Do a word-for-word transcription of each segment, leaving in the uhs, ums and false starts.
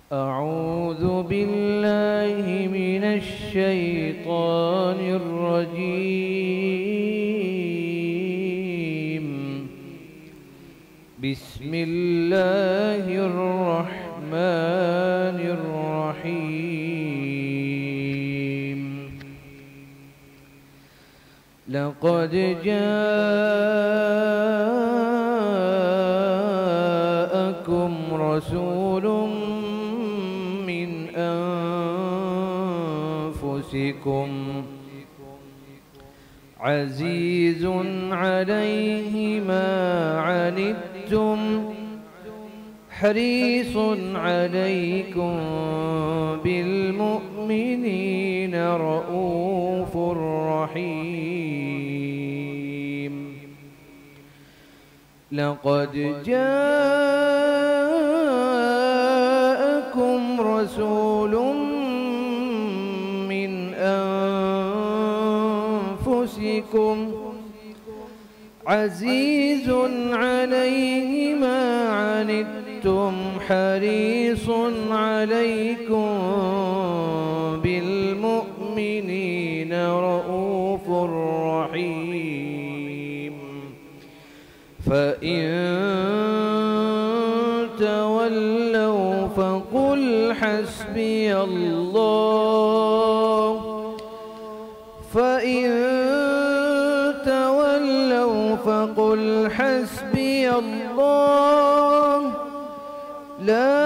أعوذ بالله من الشيطان الرجيم. بسم الله الرحمن الرحيم. لقد جاءكم رسول من أنفسكم عزيز عليه ما عنتم حريص عليكم بالمؤمنين رؤوف رحيم. لقد جاءكم رسول من أنفسكم عزيز عليه ما عنتم حريص عليكم بالمؤمنين رؤوف رحيم. فإن تولوا فقل حسبي الله فإن تولوا فقل حسبي الله لا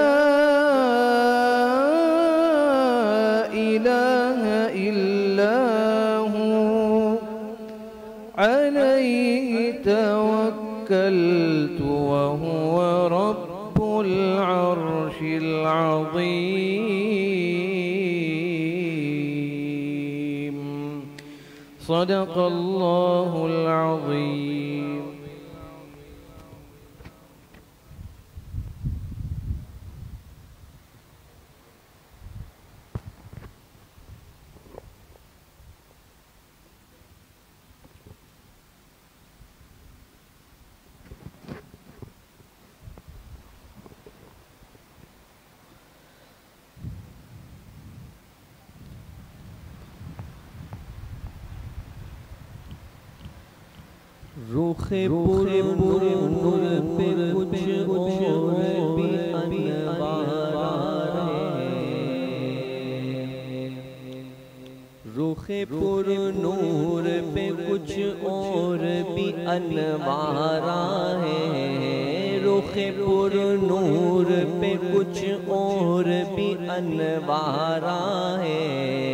إله إلا هو عليه توكلت وهو رب العرش العظيم. صدق الله العظيم. رخ پر نور پہ کچھ اور بھی انوار ہے. رخ پر نور پہ کچھ اور بھی انوار ہے. رخ پر نور پہ کچھ اور بھی انوار ہے.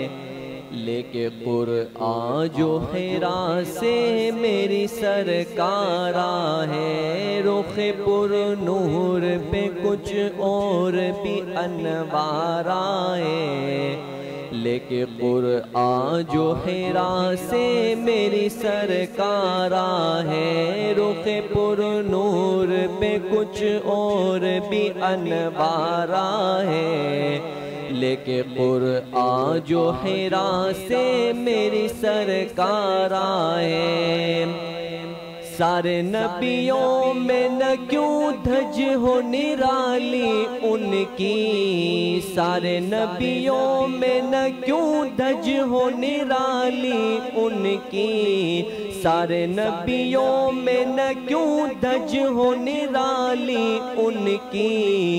لے کے قرآن جو حرا سے میری سرکار ہے. رخ پر نور پہ کچھ اور بھی انوار ہے. لے کے قرآن جو حرا سے میری سرکار ہے. رخ پر نور پہ کچھ اور بھی انوار ہے. لے کے قرآن جو حرا سے میری سرکار ہے. سارے نبیوں میں نہ کیوں دھج ہو نرالی ان کی. سارے نبیوں میں نہ کیوں دھج ہو نرالی ان کی. سارے نبیوں میں نہ کیوں دھج ہو نرالی ان کی.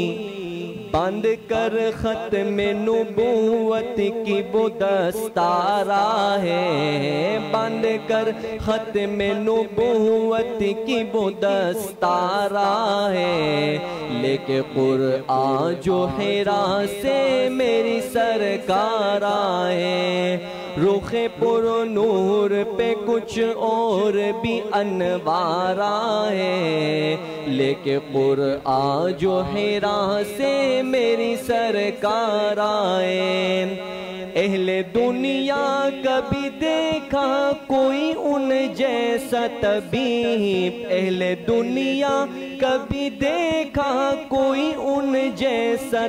بند کر ختم نبوت کی وہ دستارہ ہے. بند کر ختم نبوت کی وہ دستارہ ہے. لے کے قرآن جو حرا سے میری سرکار ہے. رخ پر نور پہ کچھ اور بھی انوار ہے. لے کے قرآن جو حرا سے میری سرکار ہے. اہل دنیا کبھی دیکھا کوئی ان جیسا طبیب. اہل دنیا کبھی دیکھا کوئی ان جیسا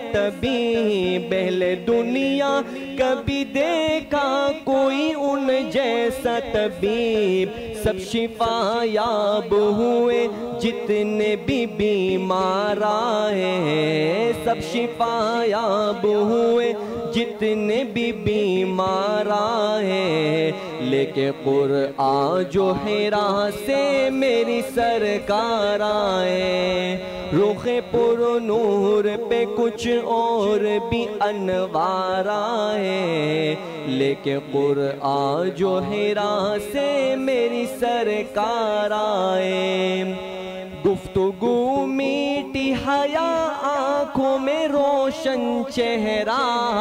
طبیب. اہل دنیا کبھی دیکھا کوئی ان جیسا جیسا طبیب سب شفا یاب ہوئے جتنے بھی بیمار آئے سب شفا یاب ہوئے جتنے بھی بیمار آئے لے کے قرآن جو حرا سے میری سرکار آئے رخ پر نور پہ کچھ اور بھی انوار آئے لے کے قرآن جو حرا سے میری سرکار آئے گفتگو میٹھی حیا آنکھوں میں روشن چہرہ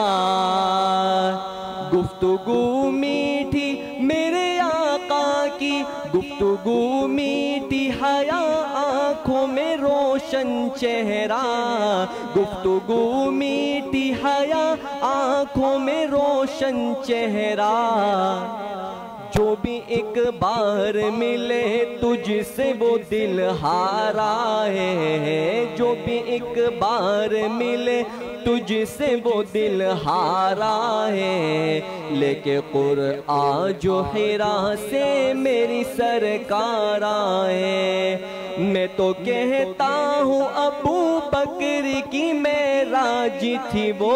گفتگو میٹھی میرے آقا کی گفتگو میٹھی حیا آنکھوں میں روشن چہرہ گفتگو میٹھی حیا آنکھوں میں روشن چہرہ جو بھی ایک بار ملے تجھ سے وہ دل ہارا ہے جو بھی ایک بار ملے تجھ سے وہ دل ہارا ہے لے کے قرآن جو حرا سے میری سرکار آئے میں تو کہتا ہوں ابو بکر کی معراج تھی وہ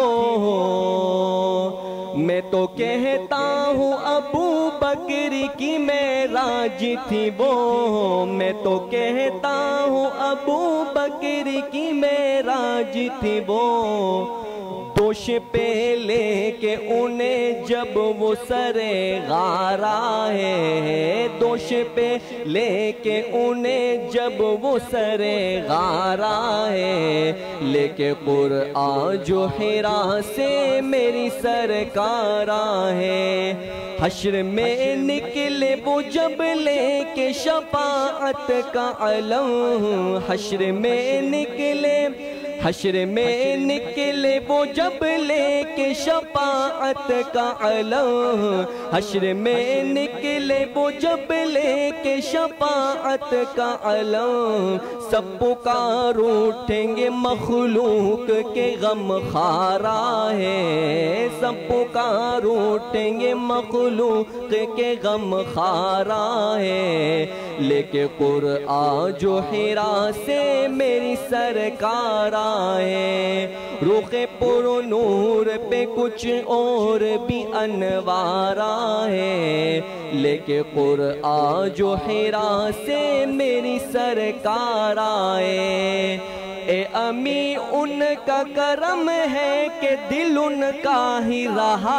میں تو کہتا ہوں ابو بکر کی معراج تھی وہ میں تو کہتا ہوں ابو بکر کی معراج تھی وہ دوش پہ لے کے انہیں جب وہ سر غار آئے دوش پہ لے کے انہیں جب وہ سر غار آئے لے کے قرآن جو حرا سے میری سرکار آئے حشر میں نکلے وہ جب لے کے شفاعت کا علم حشر میں نکلے حشر میں نکلے وہ جب لے کے شفاعت کا علم حشر میں نکلے وہ جب لے کے شفاعت کا علم سب پکار اٹھیں گے مخلوق کے غم خارا ہے سب پکار اٹھیں گے مخلوق کے غم خارا ہے لے کے قرآن جو حرا سے میری سرکار آئے رخ پر نور پہ کچھ اور بھی انوار آئے لے کے قرآن جو حرا سے میری سرکار آئے اے امی ان کا کرم ہے کہ دل ان کا ہی رہا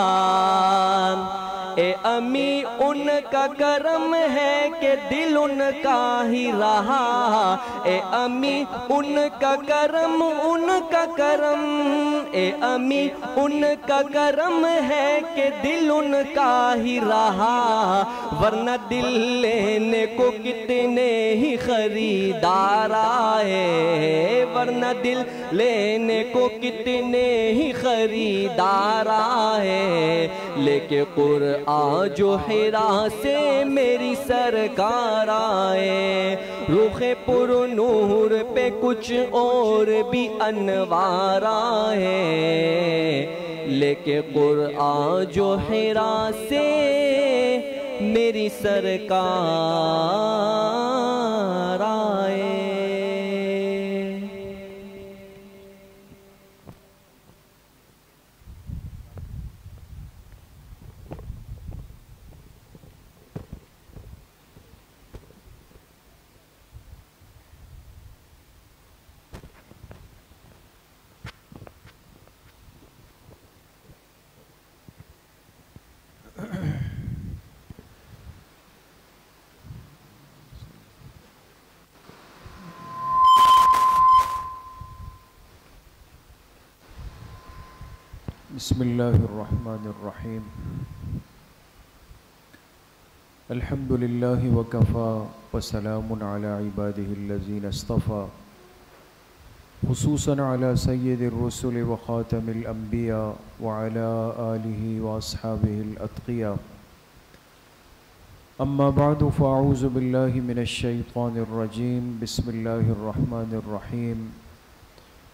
اے امی ان کا کرم ہے کہ دل ان کا ہی رہا اے امی ان کا کرم ان کا کرم اے امی ان کا کرم ہے کہ دل ان کا ہی رہا ورنہ دل لینے کو کتنے ہی خریدار آئے ورنہ دل لینے کو کتنے ہی خریدار آئے لے کے قرآن آج جو حرا سے میری سرکار آئے رخ پر نور پہ کچھ اور بھی انوار آئے لے کے قرآن جو حرا سے میری سرکار آئے بسم اللہ الرحمن الرحیم الحمد للہ وکفا وسلام علی عبادہ الذین اصطفى خصوصاً علی سید الرسل وخاتم الانبیاء وعلی آلہ واصحابہ الاتقیاء اما بعد فاعوذ باللہ من الشیطان الرجیم بسم اللہ الرحمن الرحیم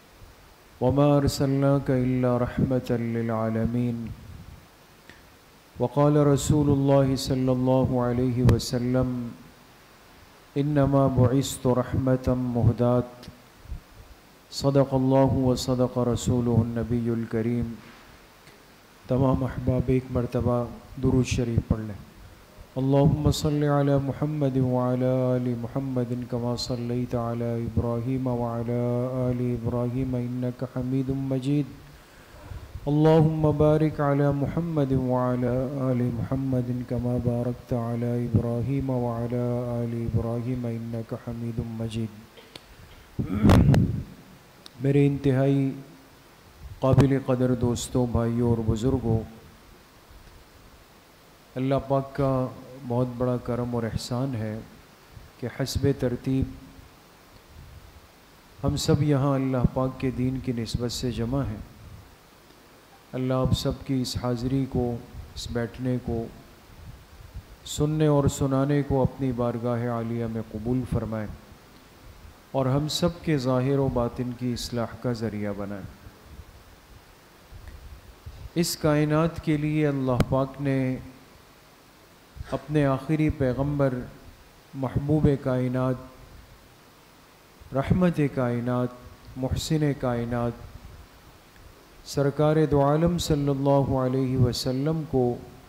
وما ارسلناك الا رحمة للعالمين وقال رسول الله صلى الله عليه وسلم إنما بعثت رحمة مهداة صدق الله وصدق رسوله النبي الكريم. تمام احباب ایک مرتبہ درود شریف پڑھ لیں. اللهم صل على محمد وعلى آل محمد كما صليت على إبراهيم وعلى آل إبراهيم إنك حميد مجيد. اللهم بارك على محمد وعلى آل محمد كما باركت على إبراهيم وعلى آل إبراهيم إنك حميد مجيد. میرے انتہائی قابل قدر دوستوں، بھائیوں اور بزرگوں، اللہ پاک کا بہت بڑا کرم اور احسان ہے کہ حسب ترتیب ہم سب یہاں اللہ پاک کے دین کی نسبت سے جمع ہیں. اللہ آپ سب کی اس حاضری کو، اس بیٹھنے کو، سننے اور سنانے کو اپنی بارگاہ عالیہ میں قبول فرمائے اور ہم سب کے ظاہر و باطن کی اصلاح کا ذریعہ بنائے. اس کائنات کے لیے اللہ پاک نے اپنے آخری پیغمبر محبوب کائنات، رحمت کائنات، محسن کائنات، سرکار دو عالم صلی اللہ علیہ وسلم کو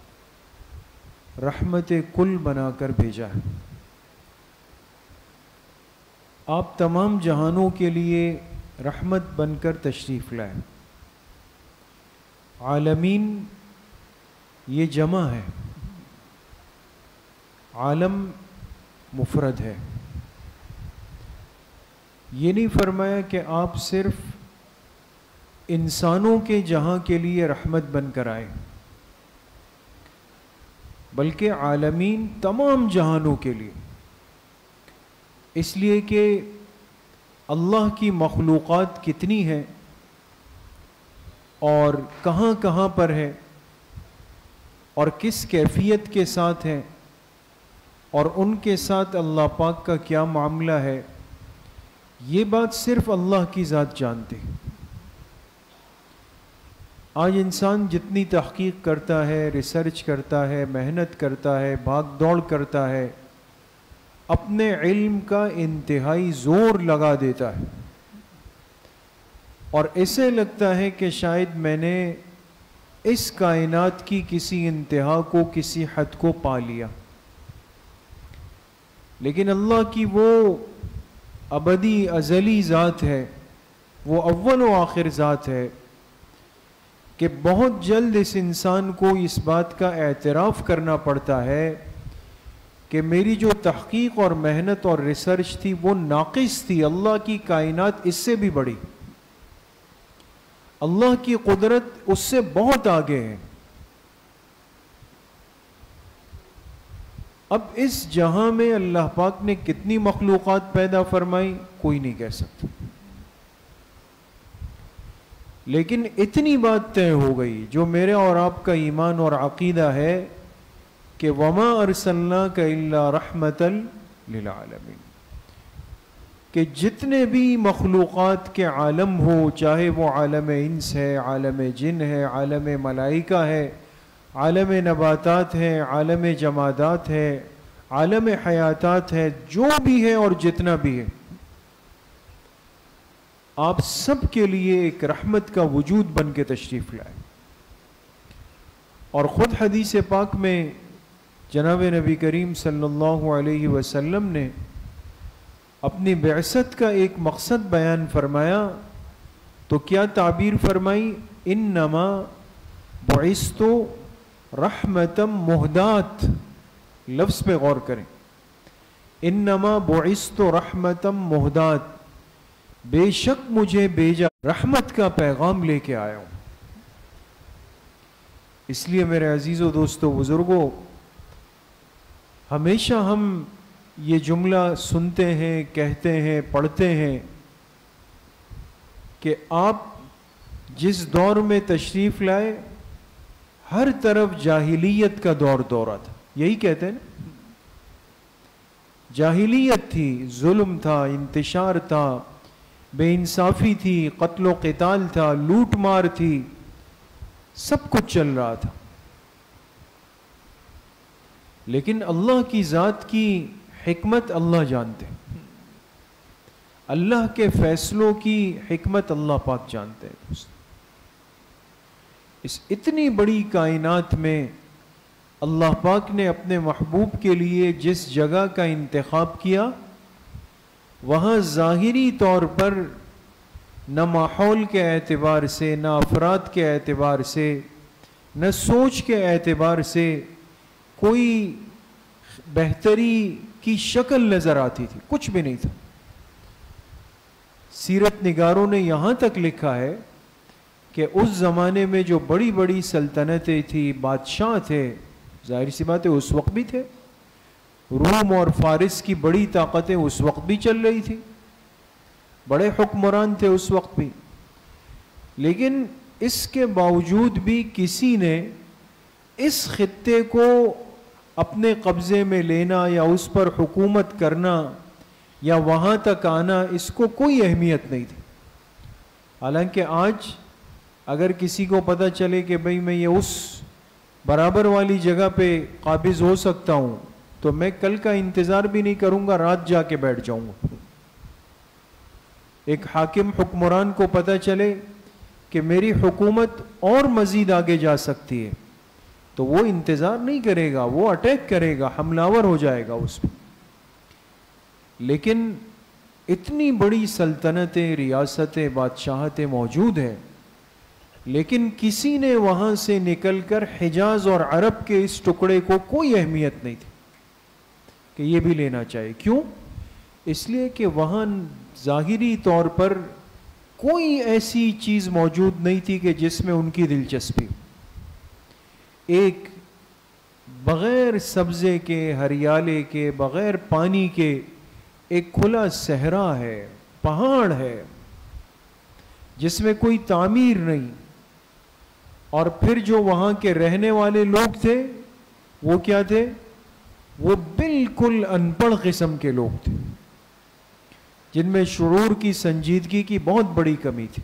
رحمت کل بنا کر بھیجا ہے. آپ تمام جہانوں کے لیے رحمت بن کر تشریف لائے. عالمین یہ جمع ہے، عالم مفرد ہے. یہ نہیں فرمایا کہ آپ صرف انسانوں کے جہاں کے لیے رحمت بن کر آئے، بلکہ عالمین تمام جہانوں کے لیے. اس لیے کہ اللہ کی مخلوقات کتنی ہیں اور کہاں کہاں پر ہے اور کس کیفیت کے ساتھ ہیں اور ان کے ساتھ اللہ پاک کا کیا معاملہ ہے، یہ بات صرف اللہ کی ذات جانتے. آج انسان جتنی تحقیق کرتا ہے، ریسرچ کرتا ہے، محنت کرتا ہے، بھاگ دوڑ کرتا ہے، اپنے علم کا انتہائی زور لگا دیتا ہے اور ایسے لگتا ہے کہ شاید میں نے اس کائنات کی کسی انتہا کو، کسی حد کو پا لیا. لیکن اللہ کی وہ ابدی ازلی ذات ہے، وہ اول و آخر ذات ہے کہ بہت جلد اس انسان کو اس بات کا اعتراف کرنا پڑتا ہے کہ میری جو تحقیق اور محنت اور ریسرچ تھی وہ ناقص تھی. اللہ کی کائنات اس سے بھی بڑی، اللہ کی قدرت اس سے بہت آگے ہے. اب اس جہاں میں اللہ پاک نے کتنی مخلوقات پیدا فرمائی کوئی نہیں کہہ سکتا، لیکن اتنی بات طے ہو گئی جو میرے اور آپ کا ایمان اور عقیدہ ہے کہ وَمَا أَرْسَلْنَاكَ إِلَّا رَحْمَةً لِلْعَالَمِينَ، کہ جتنے بھی مخلوقات کے عالم ہو، چاہے وہ عالم انس ہے، عالم جن ہے، عالم ملائکہ ہے، عالم نباتات ہے، عالم جمادات ہے، عالم حیاتات ہے، جو بھی ہے اور جتنا بھی ہے، آپ سب کے لیے ایک رحمت کا وجود بن کے تشریف لائے. اور خود حدیث پاک میں جناب نبی کریم صلی اللہ علیہ وسلم نے اپنی بعثت کا ایک مقصد بیان فرمایا تو کیا تعبیر فرمائی؟ انما بعثت رحمتا مہدات. لفظ پہ غور کریں، انما بعثت رحمتا مہدات، بے شک مجھے بھیجا رحمت کا پیغام لے کے آیا ہوں. اس لیے میرے عزیزو دوستو بزرگوں، ہمیشہ ہم یہ جملہ سنتے ہیں، کہتے ہیں، پڑھتے ہیں کہ آپ جس دور میں تشریف لائے ہر طرف جاہلیت کا دور دورہ تھا. یہی کہتے ہیں نا، جاہلیت تھی، ظلم تھا، انتشار تھا، بے انصافی تھی، قتل و قتال تھا، لوٹ مار تھی، سب کچھ چل رہا تھا. لیکن اللہ کی ذات کی حکمت اللہ جانتے ہیں، اللہ کے فیصلوں کی حکمت اللہ پاک جانتے ہیں۔ اس اتنی بڑی کائنات میں اللہ پاک نے اپنے محبوب کے لیے جس جگہ کا انتخاب کیا، وہاں ظاہری طور پر نہ ماحول کے اعتبار سے، نہ افراد کے اعتبار سے، نہ سوچ کے اعتبار سے کوئی بہتری کی شکل نظر آتی تھی، کچھ بھی نہیں تھا۔ سیرت نگاروں نے یہاں تک لکھا ہے کہ اس زمانے میں جو بڑی بڑی سلطنتیں تھی، بادشاہ تھے، ظاہر سی بات ہے اس وقت بھی تھے، روم اور فارس کی بڑی طاقتیں اس وقت بھی چل رہی تھی، بڑے حکمران تھے اس وقت بھی، لیکن اس کے باوجود بھی کسی نے اس خطے کو اپنے قبضے میں لینا یا اس پر حکومت کرنا یا وہاں تک آنا، اس کو کوئی اہمیت نہیں تھی۔ حالانکہ آج اگر کسی کو پتہ چلے کہ بھئی میں یہ اس برابر والی جگہ پہ قابض ہو سکتا ہوں، تو میں کل کا انتظار بھی نہیں کروں گا، رات جا کے بیٹھ جاؤں گا۔ ایک حاکم حکمران کو پتہ چلے کہ میری حکومت اور مزید آگے جا سکتی ہے، تو وہ انتظار نہیں کرے گا، وہ اٹیک کرے گا، حملہ آور ہو جائے گا اس پہ۔ لیکن اتنی بڑی سلطنتیں، ریاستیں، بادشاہتیں موجود ہیں، لیکن کسی نے وہاں سے نکل کر حجاز اور عرب کے اس ٹکڑے کو کوئی اہمیت نہیں تھی کہ یہ بھی لینا چاہیے۔ کیوں؟ اس لیے کہ وہاں ظاہری طور پر کوئی ایسی چیز موجود نہیں تھی کہ جس میں ان کی دلچسپی۔ ایک بغیر سبزے کے، ہریالے کے، بغیر پانی کے ایک کھلا صحرا ہے، پہاڑ ہے جس میں کوئی تعمیر نہیں، اور پھر جو وہاں کے رہنے والے لوگ تھے وہ کیا تھے؟ وہ بالکل ان پڑھ قسم کے لوگ تھے، جن میں شعور کی، سنجیدگی کی بہت بڑی کمی تھی،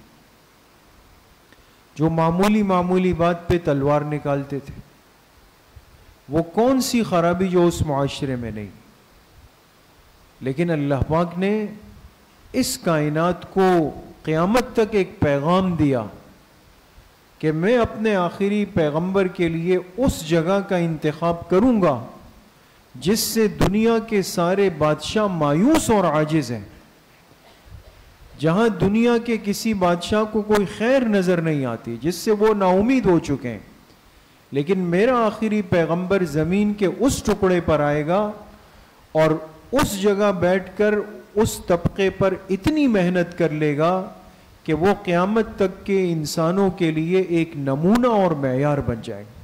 جو معمولی معمولی بات پہ تلوار نکالتے تھے۔ وہ کون سی خرابی جو اس معاشرے میں نہیں؟ لیکن اللہ پاک نے اس کائنات کو قیامت تک ایک پیغام دیا کہ میں اپنے آخری پیغمبر کے لیے اس جگہ کا انتخاب کروں گا جس سے دنیا کے سارے بادشاہ مایوس اور عاجز ہیں، جہاں دنیا کے کسی بادشاہ کو کوئی خیر نظر نہیں آتی، جس سے وہ نا امید ہو چکے ہیں، لیکن میرا آخری پیغمبر زمین کے اس ٹکڑے پر آئے گا اور اس جگہ بیٹھ کر اس طبقے پر اتنی محنت کر لے گا کہ وہ قیامت تک کے انسانوں کے لیے ایک نمونہ اور معیار بن جائے گا۔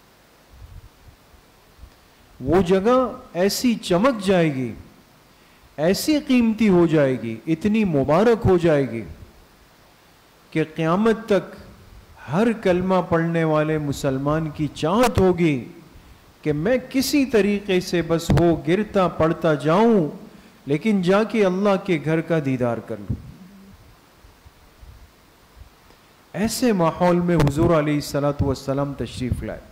وہ جگہ ایسی چمک جائے گی، ایسی قیمتی ہو جائے گی، اتنی مبارک ہو جائے گی کہ قیامت تک ہر کلمہ پڑھنے والے مسلمان کی چاہت ہوگی کہ میں کسی طریقے سے بس وہ گرتا پڑتا جاؤں، لیکن جا کے اللہ کے گھر کا دیدار کر لوں۔ ایسے ماحول میں حضور علیہ الصلوۃ والسلام تشریف لائے،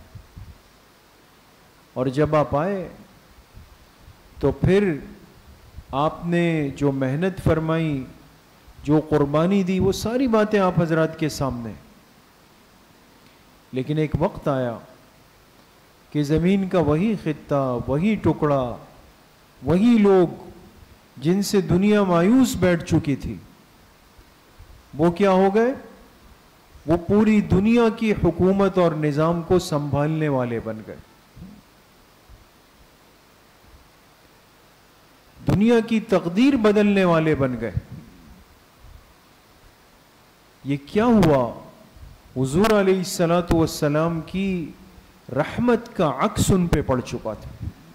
اور جب آپ آئے تو پھر آپ نے جو محنت فرمائی، جو قربانی دی، وہ ساری باتیں آپ حضرات کے سامنے۔ لیکن ایک وقت آیا کہ زمین کا وہی خطہ، وہی ٹکڑا، وہی لوگ جن سے دنیا مایوس بیٹھ چکی تھی، وہ کیا ہو گئے؟ وہ پوری دنیا کی حکومت اور نظام کو سنبھالنے والے بن گئے، دنیا کی تقدیر بدلنے والے بن گئے۔ یہ کیا ہوا؟ حضور علیہ الصلوۃ والسلام کی رحمت کا عکس ان پہ پڑ چکا تھا،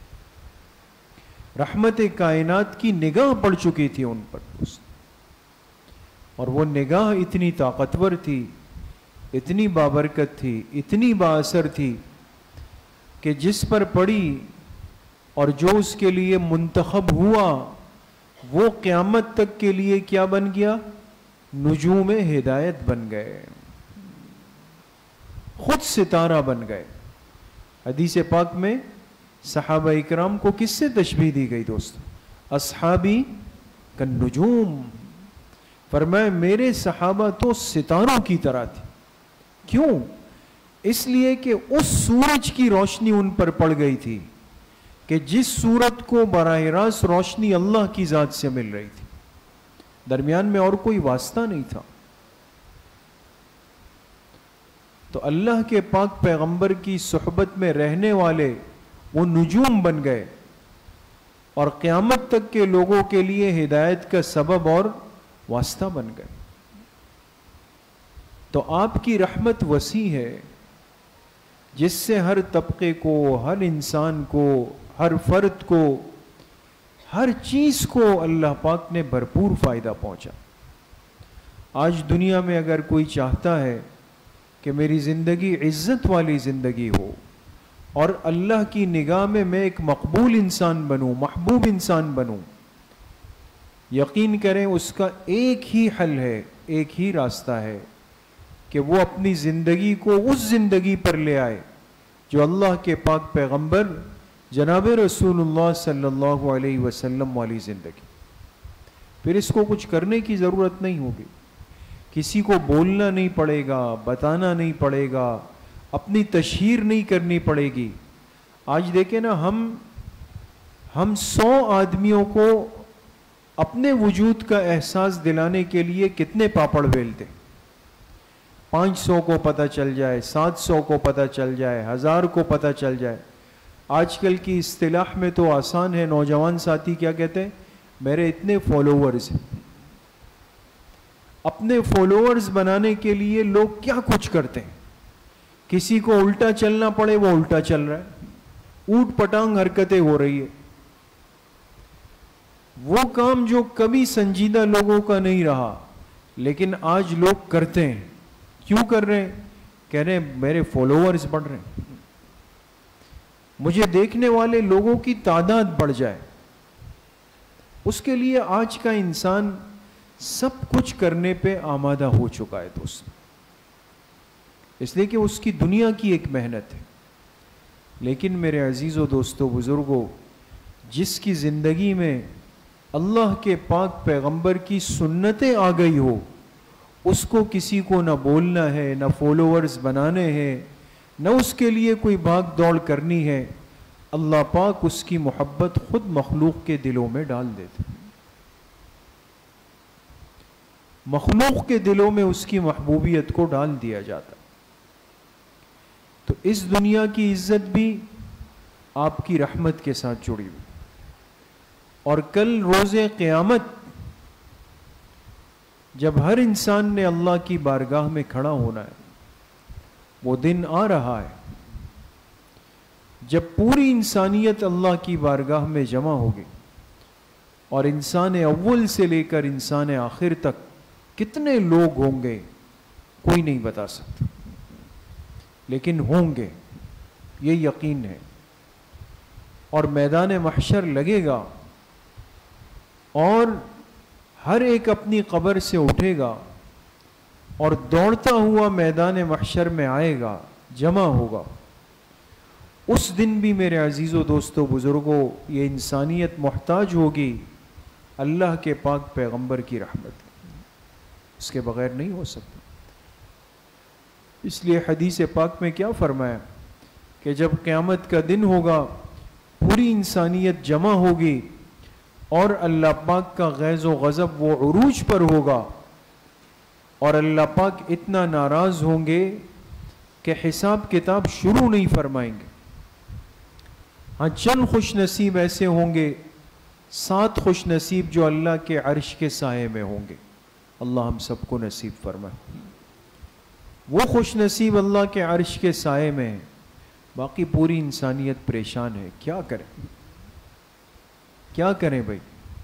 رحمت کائنات کی نگاہ پڑ چکی تھی ان پر، اور وہ نگاہ اتنی طاقتور تھی، اتنی بابرکت تھی، اتنی با اثر تھی کہ جس پر پڑی اور جو اس کے لیے منتخب ہوا وہ قیامت تک کے لیے کیا بن گیا؟ نجوم ہدایت بن گئے، خود ستارہ بن گئے۔ حدیث پاک میں صحابہ اکرام کو کس سے تشبیہ دی گئی دوست؟ اصحابی کالنجوم، فرمایا میرے صحابہ تو ستاروں کی طرح تھے. کیوں؟ اس لیے کہ اس سورج کی روشنی ان پر پڑ گئی تھی کہ جس سورج کو براہ راست روشنی اللہ کی ذات سے مل رہی تھی، درمیان میں اور کوئی واسطہ نہیں تھا. تو اللہ کے پاک پیغمبر کی صحبت میں رہنے والے وہ نجوم بن گئے اور قیامت تک کے لوگوں کے لیے ہدایت کا سبب اور واسطہ بن گئے. تو آپ کی رحمت وسیع ہے جس سے ہر طبقے کو، ہر انسان کو، ہر فرد کو، ہر چیز کو اللہ پاک نے بھرپور فائدہ پہنچا. آج دنیا میں اگر کوئی چاہتا ہے کہ میری زندگی عزت والی زندگی ہو اور اللہ کی نگاہ میں میں ایک مقبول انسان بنوں، محبوب انسان بنوں، یقین کریں اس کا ایک ہی حل ہے، ایک ہی راستہ ہے کہ وہ اپنی زندگی کو اس زندگی پر لے آئے جو اللہ کے پاک پیغمبر جناب رسول اللہ صلی اللہ علیہ وسلم والی زندگی. پھر اس کو کچھ کرنے کی ضرورت نہیں ہوگی، کسی کو بولنا نہیں پڑے گا، بتانا نہیں پڑے گا، اپنی تشہیر نہیں کرنی پڑے گی. آج دیکھیں نا، ہم ہم سو آدمیوں کو اپنے وجود کا احساس دلانے کے لیے کتنے پاپڑ بیلتے. پانچ سو کو پتہ چل جائے، سات سو کو پتہ چل جائے، ہزار کو پتہ چل جائے. آج کل کی اصطلاح میں تو آسان ہے، نوجوان ساتھی کیا کہتے ہیں؟ میرے اتنے فالوورز ہیں. اپنے فالوورز بنانے کے لیے لوگ کیا کچھ کرتے ہیں. کسی کو الٹا چلنا پڑے وہ الٹا چل رہا ہے، اوٹ پٹانگ حرکتیں ہو رہی ہے. وہ کام جو کبھی سنجیدہ لوگوں کا نہیں رہا لیکن آج لوگ کرتے ہیں. کیوں کر رہے ہیں؟ کہہ رہے ہیں میرے فالوورز بڑھ رہے ہیں، مجھے دیکھنے والے لوگوں کی تعداد بڑھ جائے. اس کے لیے آج کا انسان سب کچھ کرنے پہ آمادہ ہو چکا ہے دوست، اس لیے کہ اس کی دنیا کی ایک محنت ہے. لیکن میرے عزیزو دوستو بزرگو، جس کی زندگی میں اللہ کے پاک پیغمبر کی سنتیں آ گئی ہو، اس کو کسی کو نہ بولنا ہے، نہ فالوورز بنانے ہیں، نہ اس کے لیے کوئی بھاگ دوڑ کرنی ہے. اللہ پاک اس کی محبت خود مخلوق کے دلوں میں ڈال دیتے، مخلوق کے دلوں میں اس کی محبوبیت کو ڈال دیا جاتا. تو اس دنیا کی عزت بھی آپ کی رحمت کے ساتھ جڑی ہوئی، اور کل روز قیامت جب ہر انسان نے اللہ کی بارگاہ میں کھڑا ہونا ہے، وہ دن آ رہا ہے جب پوری انسانیت اللہ کی بارگاہ میں جمع ہوگی، اور انسان اول سے لے کر انسان آخر تک کتنے لوگ ہوں گے کوئی نہیں بتا سکتا، لیکن ہوں گے، یہ یقین ہے. اور میدان محشر لگے گا اور ہر ایک اپنی قبر سے اٹھے گا اور دوڑتا ہوا میدان محشر میں آئے گا، جمع ہوگا. اس دن بھی میرے عزیزو دوستو بزرگوں یہ انسانیت محتاج ہوگی اللہ کے پاک پیغمبر کی رحمت، اس کے بغیر نہیں ہو سکتا. اس لیے حدیث پاک میں کیا فرمایا کہ جب قیامت کا دن ہوگا، پوری انسانیت جمع ہوگی اور اللہ پاک کا غیظ و غضب وہ عروج پر ہوگا، اور اللہ پاک اتنا ناراض ہوں گے کہ حساب کتاب شروع نہیں فرمائیں گے. ہاں چند خوش نصیب ایسے ہوں گے، سات خوش نصیب جو اللہ کے عرش کے سائے میں ہوں گے. اللہ ہم سب کو نصیب فرمائے. وہ خوش نصیب اللہ کے عرش کے سائے میں ہیں، باقی پوری انسانیت پریشان ہے. کیا کریں کیا کریں بھائی؟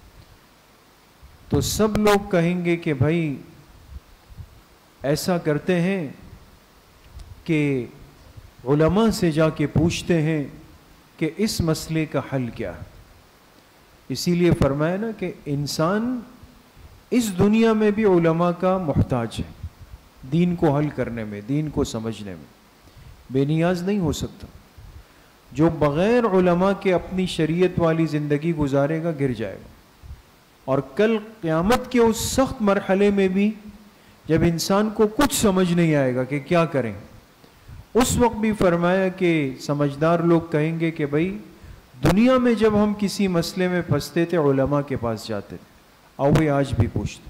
تو سب لوگ کہیں گے کہ بھائی ایسا کرتے ہیں کہ علماء سے جا کے پوچھتے ہیں کہ اس مسئلے کا حل کیا ہے. اسی لیے فرمایا نا کہ انسان اس دنیا میں بھی علماء کا محتاج ہے، دین کو حل کرنے میں، دین کو سمجھنے میں بے نیاز نہیں ہو سکتا. جو بغیر علماء کے اپنی شریعت والی زندگی گزارے گا گر جائے گا. اور کل قیامت کے اس سخت مرحلے میں بھی جب انسان کو کچھ سمجھ نہیں آئے گا کہ کیا کریں، اس وقت بھی فرمایا کہ سمجھدار لوگ کہیں گے کہ بھائی دنیا میں جب ہم کسی مسئلے میں پھنستے تھے علماء کے پاس جاتے تھے، اور وہ آج بھی پوچھتے.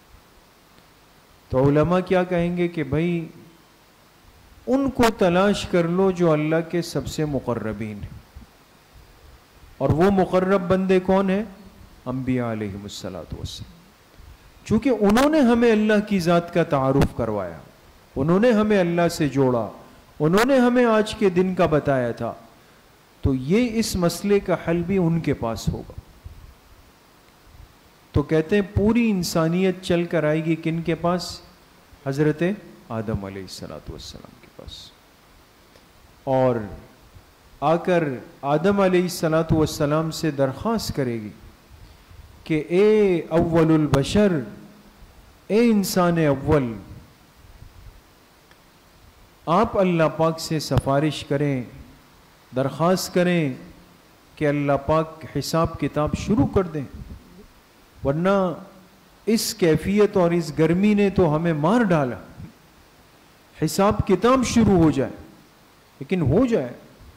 تو علماء کیا کہیں گے کہ بھائی ان کو تلاش کر لو جو اللہ کے سب سے مقربین ہیں. اور وہ مقرب بندے کون ہیں؟ انبیاء علیہم الصلوۃ والسلام. چونکہ انہوں نے ہمیں اللہ کی ذات کا تعارف کروایا، انہوں نے ہمیں اللہ سے جوڑا، انہوں نے ہمیں آج کے دن کا بتایا تھا، تو یہ اس مسئلے کا حل بھی ان کے پاس ہوگا. تو کہتے ہیں پوری انسانیت چل کر آئے گی کن کے پاس؟ حضرت آدم علیہ الصلوۃ والسلام کے پاس. اور آ کر آدم علیہ الصلوۃ والسلام سے درخواست کرے گی کہ اے اول البشر، اے انسان اول، آپ اللہ پاک سے سفارش کریں، درخواست کریں کہ اللہ پاک حساب کتاب شروع کر دیں، ورنہ اس کیفیت اور اس گرمی نے تو ہمیں مار ڈالا. حساب کتاب شروع ہو جائے، لیکن ہو جائے.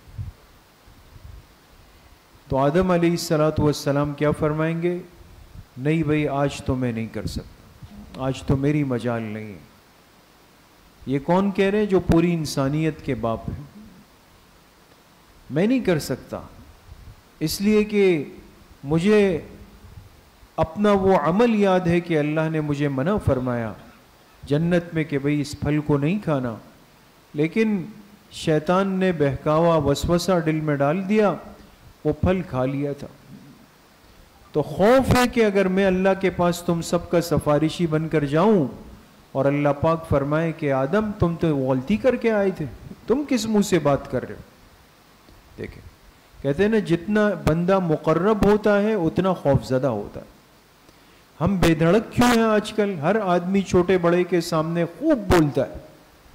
تو آدم علیہ الصلوۃ والسلام کیا فرمائیں گے؟ نہیں بھائی آج تو میں نہیں کر سکتا، آج تو میری مجال نہیں ہے. یہ کون کہہ رہے ہیں؟ جو پوری انسانیت کے باپ ہیں. میں نہیں کر سکتا، اس لیے کہ مجھے اپنا وہ عمل یاد ہے کہ اللہ نے مجھے منع فرمایا جنت میں کہ بھئی اس پھل کو نہیں کھانا، لیکن شیطان نے بہکاوا وسوسہ دل میں ڈال دیا، وہ پھل کھا لیا تھا. تو خوف ہے کہ اگر میں اللہ کے پاس تم سب کا سفارشی بن کر جاؤں اور اللہ پاک فرمائے کہ آدم تم تو غلطی کر کے آئے تھے، تم کس منہ سے بات کر رہے ہو. دیکھیں کہتے ہیں نا جتنا بندہ مقرب ہوتا ہے اتنا خوف زدہ ہوتا ہے. ہم بے دھڑک کیوں ہیں آج کل؟ ہر آدمی چھوٹے بڑے کے سامنے خوب بولتا ہے،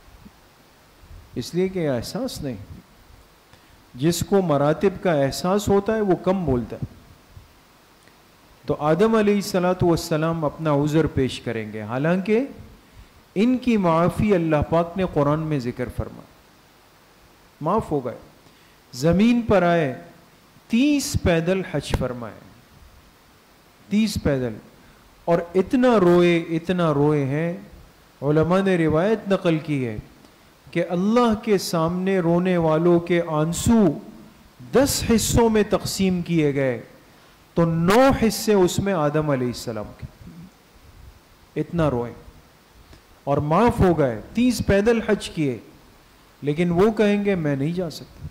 اس لیے کہ احساس نہیں. جس کو مراتب کا احساس ہوتا ہے وہ کم بولتا ہے. تو آدم علیہ الصلوۃ والسلام اپنا عذر پیش کریں گے، حالانکہ ان کی معافی اللہ پاک نے قرآن میں ذکر فرمایا، معاف ہو گئے. زمین پر آئے، تیس پیدل حج فرمائے، تیس پیدل، اور اتنا روئے اتنا روئے ہیں. علماء نے روایت نقل کی ہے کہ اللہ کے سامنے رونے والوں کے آنسو دس حصوں میں تقسیم کیے گئے تو نو حصے اس میں آدم علیہ السلام کے. اتنا روئے اور معاف ہو گئے. تیس پیدل حج کیے، لیکن وہ کہیں گے میں نہیں جا سکتا.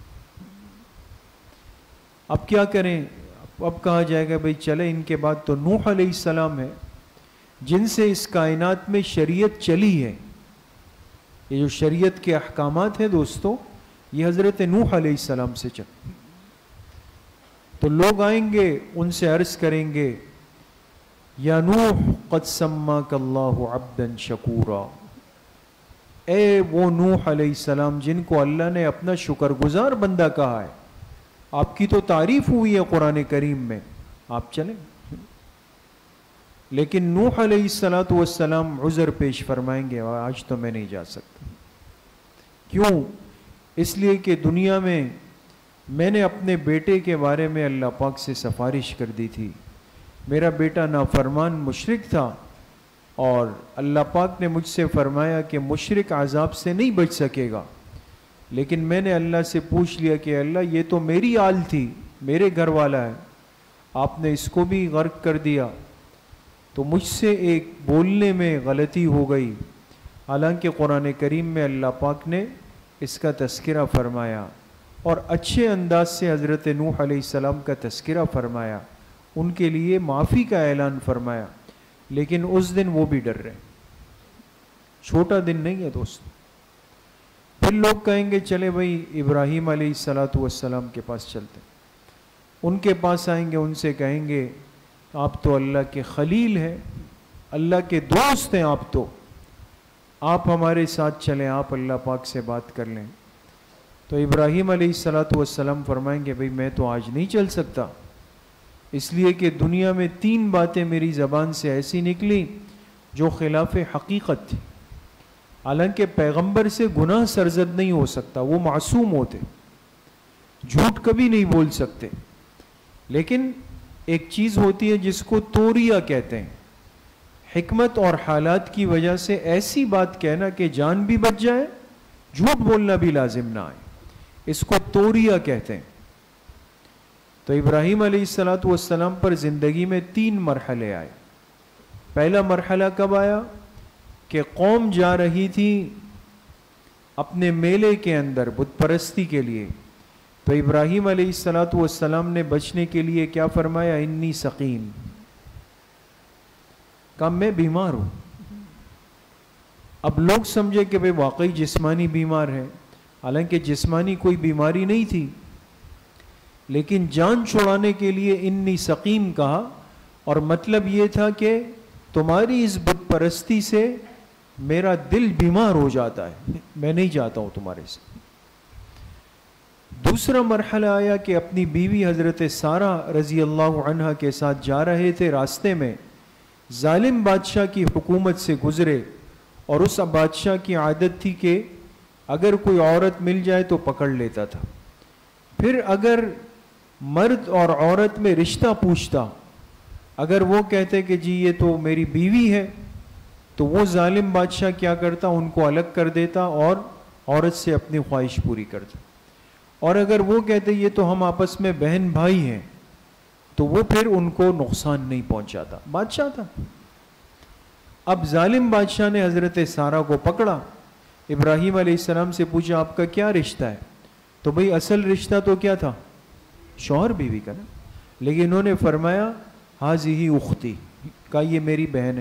اب کیا کریں؟ اب کہا جائے گا بھئی چلے ان کے بعد تو نوح علیہ السلام ہے جن سے اس کائنات میں شریعت چلی ہے. یہ جو شریعت کے احکامات ہیں دوستو، یہ حضرت نوح علیہ السلام سے چل. تو لوگ آئیں گے ان سے عرض کریں گے یا نوح قد سماک اللہ عبدا شکورا، اے وہ نوح علیہ السلام جن کو اللہ نے اپنا شکر گزار بندہ کہا ہے، آپ کی تو تعریف ہوئی ہے قرآن کریم میں، آپ چلیں. لیکن نوح علیہ الصلوۃ والسلام عذر پیش فرمائیں گے آج تو میں نہیں جا سکتا. کیوں؟ اس لیے کہ دنیا میں میں نے اپنے بیٹے کے بارے میں اللہ پاک سے سفارش کر دی تھی. میرا بیٹا نافرمان مشرک تھا اور اللہ پاک نے مجھ سے فرمایا کہ مشرک عذاب سے نہیں بچ سکے گا. لیکن میں نے اللہ سے پوچھ لیا کہ اللہ یہ تو میری آل تھی، میرے گھر والا ہے، آپ نے اس کو بھی غرق کر دیا. تو مجھ سے ایک بولنے میں غلطی ہو گئی. حالانکہ قرآن کریم میں اللہ پاک نے اس کا تذکرہ فرمایا اور اچھے انداز سے حضرت نوح علیہ السلام کا تذکرہ فرمایا، ان کے لیے معافی کا اعلان فرمایا. لیکن اس دن وہ بھی ڈر رہے ہیں. چھوٹا دن نہیں ہے دوست. پھر لوگ کہیں گے چلے بھائی ابراہیم علیہ الصلوۃ والسلام کے پاس چلتے. ان کے پاس آئیں گے، ان سے کہیں گے آپ تو اللہ کے خلیل ہیں، اللہ کے دوست ہیں، آپ تو آپ ہمارے ساتھ چلیں، آپ اللہ پاک سے بات کر لیں. تو ابراہیم علیہ الصلوۃ والسلام فرمائیں گے بھئی میں تو آج نہیں چل سکتا، اس لیے کہ دنیا میں تین باتیں میری زبان سے ایسی نکلی جو خلاف حقیقت تھی. حالانکہ پیغمبر سے گناہ سرزد نہیں ہو سکتا، وہ معصوم ہوتے، جھوٹ کبھی نہیں بول سکتے، لیکن ایک چیز ہوتی ہے جس کو توریہ کہتے ہیں، حکمت اور حالات کی وجہ سے ایسی بات کہنا کہ جان بھی بچ جائے، جھوٹ بولنا بھی لازم نہ آئے، اس کو توریہ کہتے ہیں. تو ابراہیم علیہ الصلوۃ والسلام پر زندگی میں تین مرحلے آئے. پہلا مرحلہ کب آیا کہ قوم جا رہی تھی اپنے میلے کے اندر بت پرستی کے لیے، تو ابراہیم علیہ الصلوۃ والسلام نے بچنے کے لیے کیا فرمایا؟ انی سقیم، کہا میں بیمار ہوں. اب لوگ سمجھے کہ بھئی واقعی جسمانی بیمار ہے، حالانکہ جسمانی کوئی بیماری نہیں تھی، لیکن جان چھڑانے کے لیے انی سقیم کہا، اور مطلب یہ تھا کہ تمہاری اس بت پرستی سے میرا دل بیمار ہو جاتا ہے، میں نہیں جاتا ہوں تمہارے سے. دوسرا مرحلہ آیا کہ اپنی بیوی حضرت سارہ رضی اللہ عنہ کے ساتھ جا رہے تھے، راستے میں ظالم بادشاہ کی حکومت سے گزرے، اور اس بادشاہ کی عادت تھی کہ اگر کوئی عورت مل جائے تو پکڑ لیتا تھا. پھر اگر مرد اور عورت میں رشتہ پوچھتا، اگر وہ کہتے کہ جی یہ تو میری بیوی ہے، تو وہ ظالم بادشاہ کیا کرتا؟ ان کو الگ کر دیتا اور عورت سے اپنی خواہش پوری کرتا. اور اگر وہ کہتے یہ تو ہم آپس میں بہن بھائی ہیں، تو وہ پھر ان کو نقصان نہیں پہنچاتا. بادشاہ تھا. اب ظالم بادشاہ نے حضرت سارہ کو پکڑا، ابراہیم علیہ السلام سے پوچھا آپ کا کیا رشتہ ہے؟ تو بھئی اصل رشتہ تو کیا تھا؟ شوہر بیوی کا نا. لیکن انہوں نے فرمایا ہاذہ اختی، کہا یہ میری بہن ہے.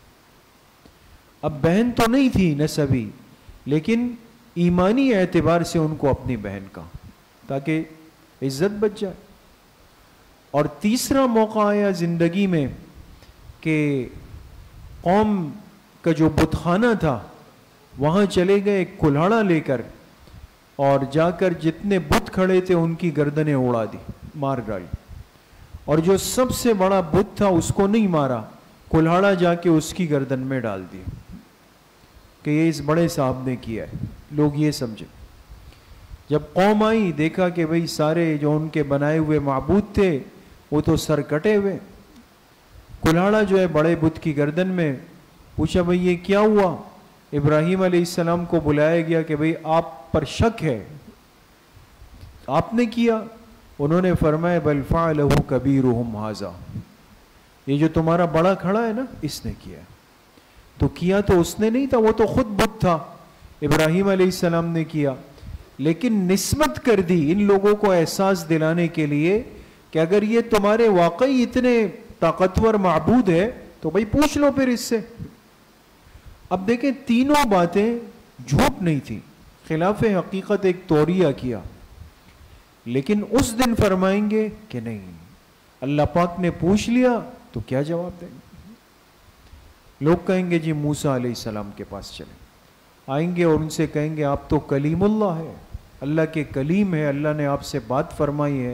اب بہن تو نہیں تھی نسبی، لیکن ایمانی اعتبار سے ان کو اپنی بہن کا، تاکہ عزت بچ جائے. اور تیسرا موقع آیا زندگی میں کہ قوم کا جو بت خانہ تھا وہاں چلے گئے ایک کلہاڑا لے کر، اور جا کر جتنے بت کھڑے تھے ان کی گردنیں اڑا دی، مار ڈالی. اور جو سب سے بڑا بت تھا اس کو نہیں مارا، کلہاڑا جا کے اس کی گردن میں ڈال دی کہ یہ اس بڑے صاحب نے کیا ہے. لوگ یہ سمجھے. جب قوم آئی دیکھا کہ بھئی سارے جو ان کے بنائے ہوئے معبود تھے وہ تو سر کٹے ہوئے، کلہاڑا جو ہے بڑے بت کی گردن میں. پوچھا بھئی یہ کیا ہوا؟ ابراہیم علیہ السلام کو بلایا گیا کہ بھئی آپ پر شک ہے، آپ نے کیا؟ انہوں نے فرمایا بل فعلہ کبیرہم ھذا، یہ جو تمہارا بڑا کھڑا ہے نا اس نے کیا. تو کیا تو اس نے نہیں تھا، وہ تو خود بت تھا، ابراہیم علیہ السلام نے کیا. لیکن نسبت کر دی ان لوگوں کو احساس دلانے کے لیے کہ اگر یہ تمہارے واقعی اتنے طاقتور معبود ہے تو بھئی پوچھ لو پھر اس سے. اب دیکھیں تینوں باتیں جھوٹ نہیں تھی، خلاف حقیقت ایک توریہ کیا، لیکن اس دن فرمائیں گے کہ نہیں اللہ پاک نے پوچھ لیا تو کیا جواب دیں گے؟ لوگ کہیں گے جی موسیٰ علیہ السلام کے پاس چلیں، آئیں گے اور ان سے کہیں گے آپ تو کلیم اللہ ہے، اللہ کے کلیم ہے، اللہ نے آپ سے بات فرمائی ہے،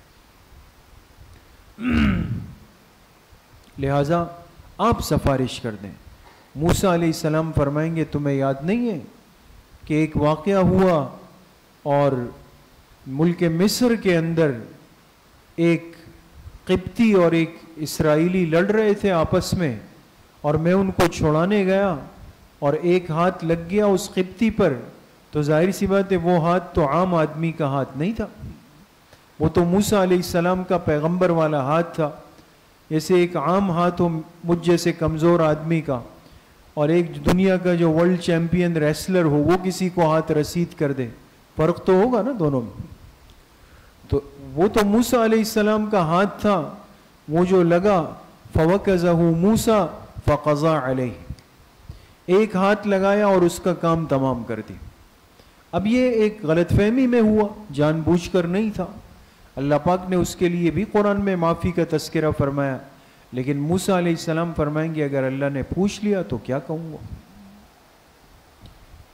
لہٰذا آپ سفارش کر دیں. موسیٰ علیہ السلام فرمائیں گے تمہیں یاد نہیں ہے کہ ایک واقعہ ہوا اور ملک مصر کے اندر ایک قبطی اور ایک اسرائیلی لڑ رہے تھے آپس میں، اور میں ان کو چھڑانے گیا اور ایک ہاتھ لگ گیا اس قبطی پر، تو ظاہر سی بات ہے وہ ہاتھ تو عام آدمی کا ہاتھ نہیں تھا، وہ تو موسیٰ علیہ السلام کا پیغمبر والا ہاتھ تھا. جیسے ایک عام ہاتھ ہو مجھ جیسے کمزور آدمی کا، اور ایک دنیا کا جو ورلڈ چیمپئن ریسلر ہو وہ کسی کو ہاتھ رسید کر دے، فرق تو ہوگا نا دونوں میں. تو وہ تو موسیٰ علیہ السلام کا ہاتھ تھا، وہ جو لگا فَوَكَزَهُ مُوسَى فَقَضَى عَلَيْهِ، ایک ہاتھ لگایا اور اس کا کام تمام کر دی. اب یہ ایک غلط فہمی میں ہوا، جان بوجھ کر نہیں تھا. اللہ پاک نے اس کے لیے بھی قرآن میں معافی کا تذکرہ فرمایا، لیکن موسیٰ علیہ السلام فرمائیں گے اگر اللہ نے پوچھ لیا تو کیا کہوں گا.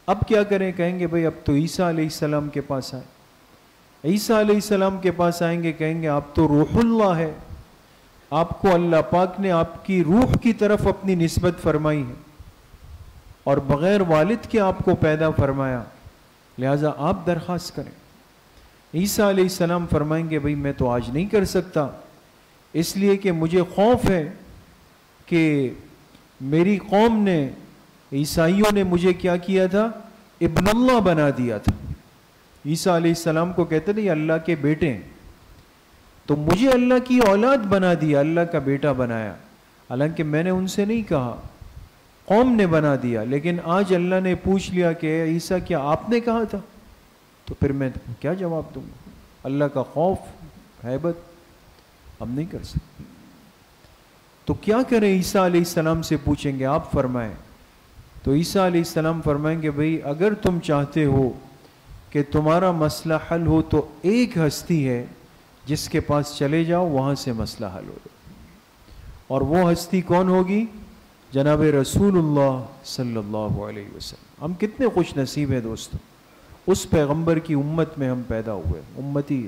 اب کیا کریں؟ کہیں گے بھئی اب تو عیسیٰ علیہ السلام کے پاس آئے. عیسیٰ علیہ السلام کے پاس آئیں گے، کہیں گے آپ تو روح اللہ ہے، آپ کو اللہ پاک نے آپ کی روح کی طرف اپنی نسبت فرمائی ہے اور بغیر والد کے آپ کو پیدا فرمایا، لہٰذا آپ درخواست کریں. عیسیٰ علیہ السلام فرمائیں گے بھئی میں تو آج نہیں کر سکتا، اس لیے کہ مجھے خوف ہے کہ میری قوم نے، عیسائیوں نے مجھے کیا کیا تھا؟ ابن اللہ بنا دیا تھا. عیسیٰ علیہ السلام کو کہتے تھے یہ اللہ کے بیٹے ہیں، تو مجھے اللہ کی اولاد بنا دیا، اللہ کا بیٹا بنایا، حالانکہ میں نے ان سے نہیں کہا، قوم نے بنا دیا. لیکن آج اللہ نے پوچھ لیا کہ اے عیسیٰ کیا آپ نے کہا تھا؟ تو پھر میں کیا جواب دوں گا؟ اللہ کا خوف، ہیبت ہم نہیں کر سکتے. تو کیا کریں؟ عیسیٰ علیہ السلام سے پوچھیں گے، آپ فرمائیں. تو عیسیٰ علیہ السلام فرمائیں گے بھئی اگر تم چاہتے ہو کہ تمہارا مسئلہ حل ہو تو ایک ہستی ہے جس کے پاس چلے جاؤ، وہاں سے مسئلہ حل ہو جائے. اور وہ ہستی کون ہوگی؟ جناب رسول اللہ صلی اللہ علیہ وسلم. ہم کتنے خوش نصیب ہیں دوستو، اس پیغمبر کی امت میں ہم پیدا ہوئے، امتی.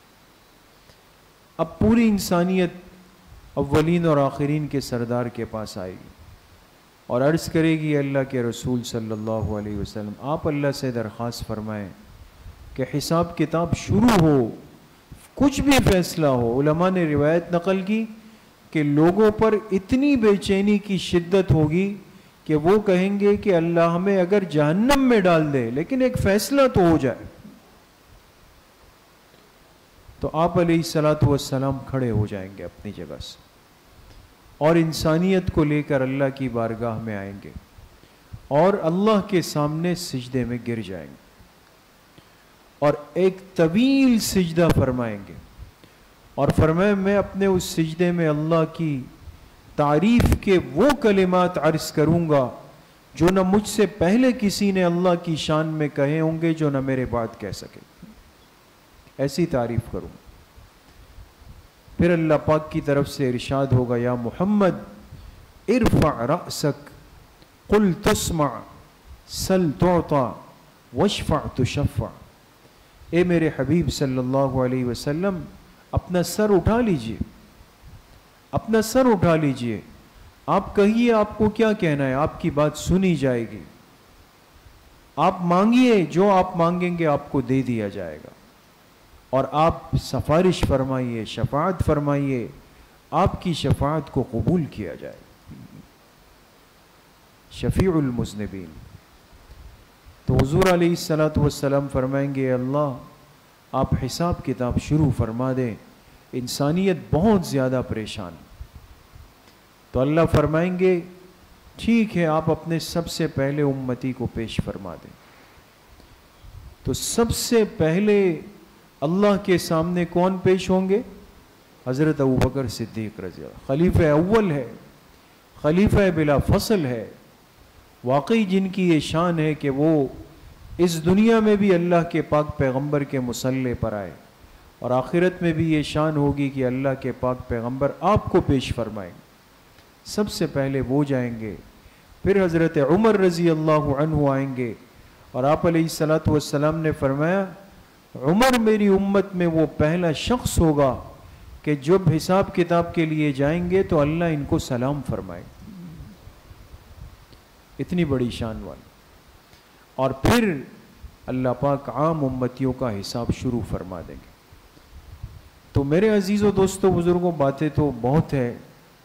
اب پوری انسانیت اولین اور آخرین کے سردار کے پاس آئے گی اور عرض کرے گی اللہ کے رسول صلی اللہ علیہ وسلم آپ اللہ سے درخواست فرمائیں کہ حساب کتاب شروع ہو، کچھ بھی فیصلہ ہو. علماء نے روایت نقل کی کہ لوگوں پر اتنی بے چینی کی شدت ہوگی کہ وہ کہیں گے کہ اللہ ہمیں اگر جہنم میں ڈال دے لیکن ایک فیصلہ تو ہو جائے. تو آپ علیہ الصلاۃ والسلام کھڑے ہو جائیں گے اپنی جگہ سے اور انسانیت کو لے کر اللہ کی بارگاہ میں آئیں گے اور اللہ کے سامنے سجدے میں گر جائیں گے اور ایک طویل سجدہ فرمائیں گے اور فرمائیں میں اپنے اس سجدے میں اللہ کی تعریف کے وہ کلمات عرض کروں گا جو نہ مجھ سے پہلے کسی نے اللہ کی شان میں کہے ہوں گے، جو نہ میرے بعد کہہ سکے. ایسی تعریف کروں. پھر اللہ پاک کی طرف سے ارشاد ہوگا یا محمد ارفع رأسک قل تسمع سل تعطى واشفع تشفع. اے میرے حبیب صلی اللہ علیہ وسلم اپنا سر اٹھا لیجئے، اپنا سر اٹھا لیجئے، آپ کہیے آپ کو کیا کہنا ہے، آپ کی بات سنی جائے گی. آپ مانگیے، جو آپ مانگیں گے آپ کو دے دیا جائے گا. اور آپ سفارش فرمائیے، شفاعت فرمائیے، آپ کی شفاعت کو قبول کیا جائے. شفیع المذنبین. تو حضور علیہ الصلاۃ والسلام فرمائیں گے اللہ آپ حساب کتاب شروع فرما دیں، انسانیت بہت زیادہ پریشان. تو اللہ فرمائیں گے ٹھیک ہے آپ اپنے سب سے پہلے امتی کو پیش فرما دیں. تو سب سے پہلے اللہ کے سامنے کون پیش ہوں گے؟ حضرت ابوبکر صدیق رضی اللہ، خلیفہ اول ہے، خلیفہ بلا فصل ہے، واقعی جن کی یہ شان ہے کہ وہ اس دنیا میں بھی اللہ کے پاک پیغمبر کے مصلے پر آئے اور آخرت میں بھی یہ شان ہوگی کہ اللہ کے پاک پیغمبر آپ کو پیش فرمائیں. سب سے پہلے وہ جائیں گے. پھر حضرت عمر رضی اللہ عنہ آئیں گے اور آپ علیہ الصلاۃ والسلام نے فرمایا عمر میری امت میں وہ پہلا شخص ہوگا کہ جب حساب کتاب کے لیے جائیں گے تو اللہ ان کو سلام فرمائے. اتنی بڑی شان والا. اور پھر اللہ پاک عام امتیوں کا حساب شروع فرما دیں گے. تو میرے عزیزوں دوستوں بزرگوں باتیں تو بہت ہے،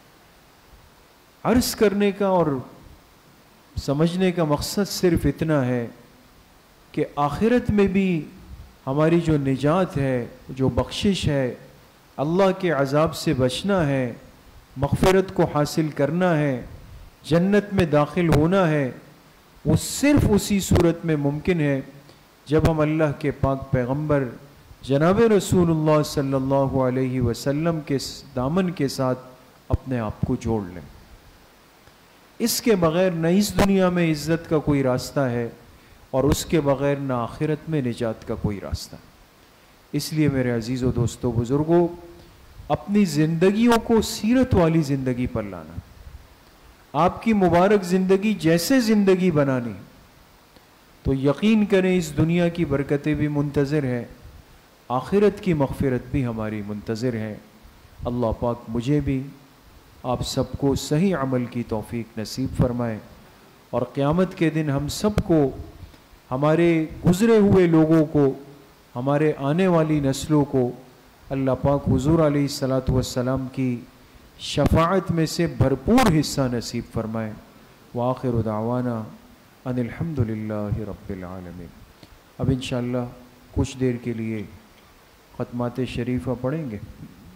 عرض کرنے کا اور سمجھنے کا مقصد صرف اتنا ہے کہ آخرت میں بھی ہماری جو نجات ہے، جو بخشش ہے، اللہ کے عذاب سے بچنا ہے، مغفرت کو حاصل کرنا ہے، جنت میں داخل ہونا ہے، وہ صرف اسی صورت میں ممکن ہے جب ہم اللہ کے پاک پیغمبر جناب رسول اللہ صلی اللہ علیہ وسلم کے دامن کے ساتھ اپنے آپ کو جوڑ لیں. اس کے بغیر نہ اس دنیا میں عزت کا کوئی راستہ ہے اور اس کے بغیر نہ آخرت میں نجات کا کوئی راستہ. اس لیے میرے عزیزوں دوستوں بزرگوں اپنی زندگیوں کو سیرت والی زندگی پر لانا، آپ کی مبارک زندگی جیسے زندگی بنانی تو یقین کریں اس دنیا کی برکتیں بھی منتظر ہیں، آخرت کی مغفرت بھی ہماری منتظر ہے۔ اللہ پاک مجھے بھی آپ سب کو صحیح عمل کی توفیق نصیب فرمائے، اور قیامت کے دن ہم سب کو، ہمارے گزرے ہوئے لوگوں کو، ہمارے آنے والی نسلوں کو اللہ پاک حضور علیہ الصلاۃ والسلام کی شفاعت میں سے بھرپور حصہ نصیب فرمائے۔ وآخر دعوانا ان الحمد للہ رب العالمین۔ اب انشاءاللہ کچھ دیر کے لیے ختمات شریفہ پڑھیں گے۔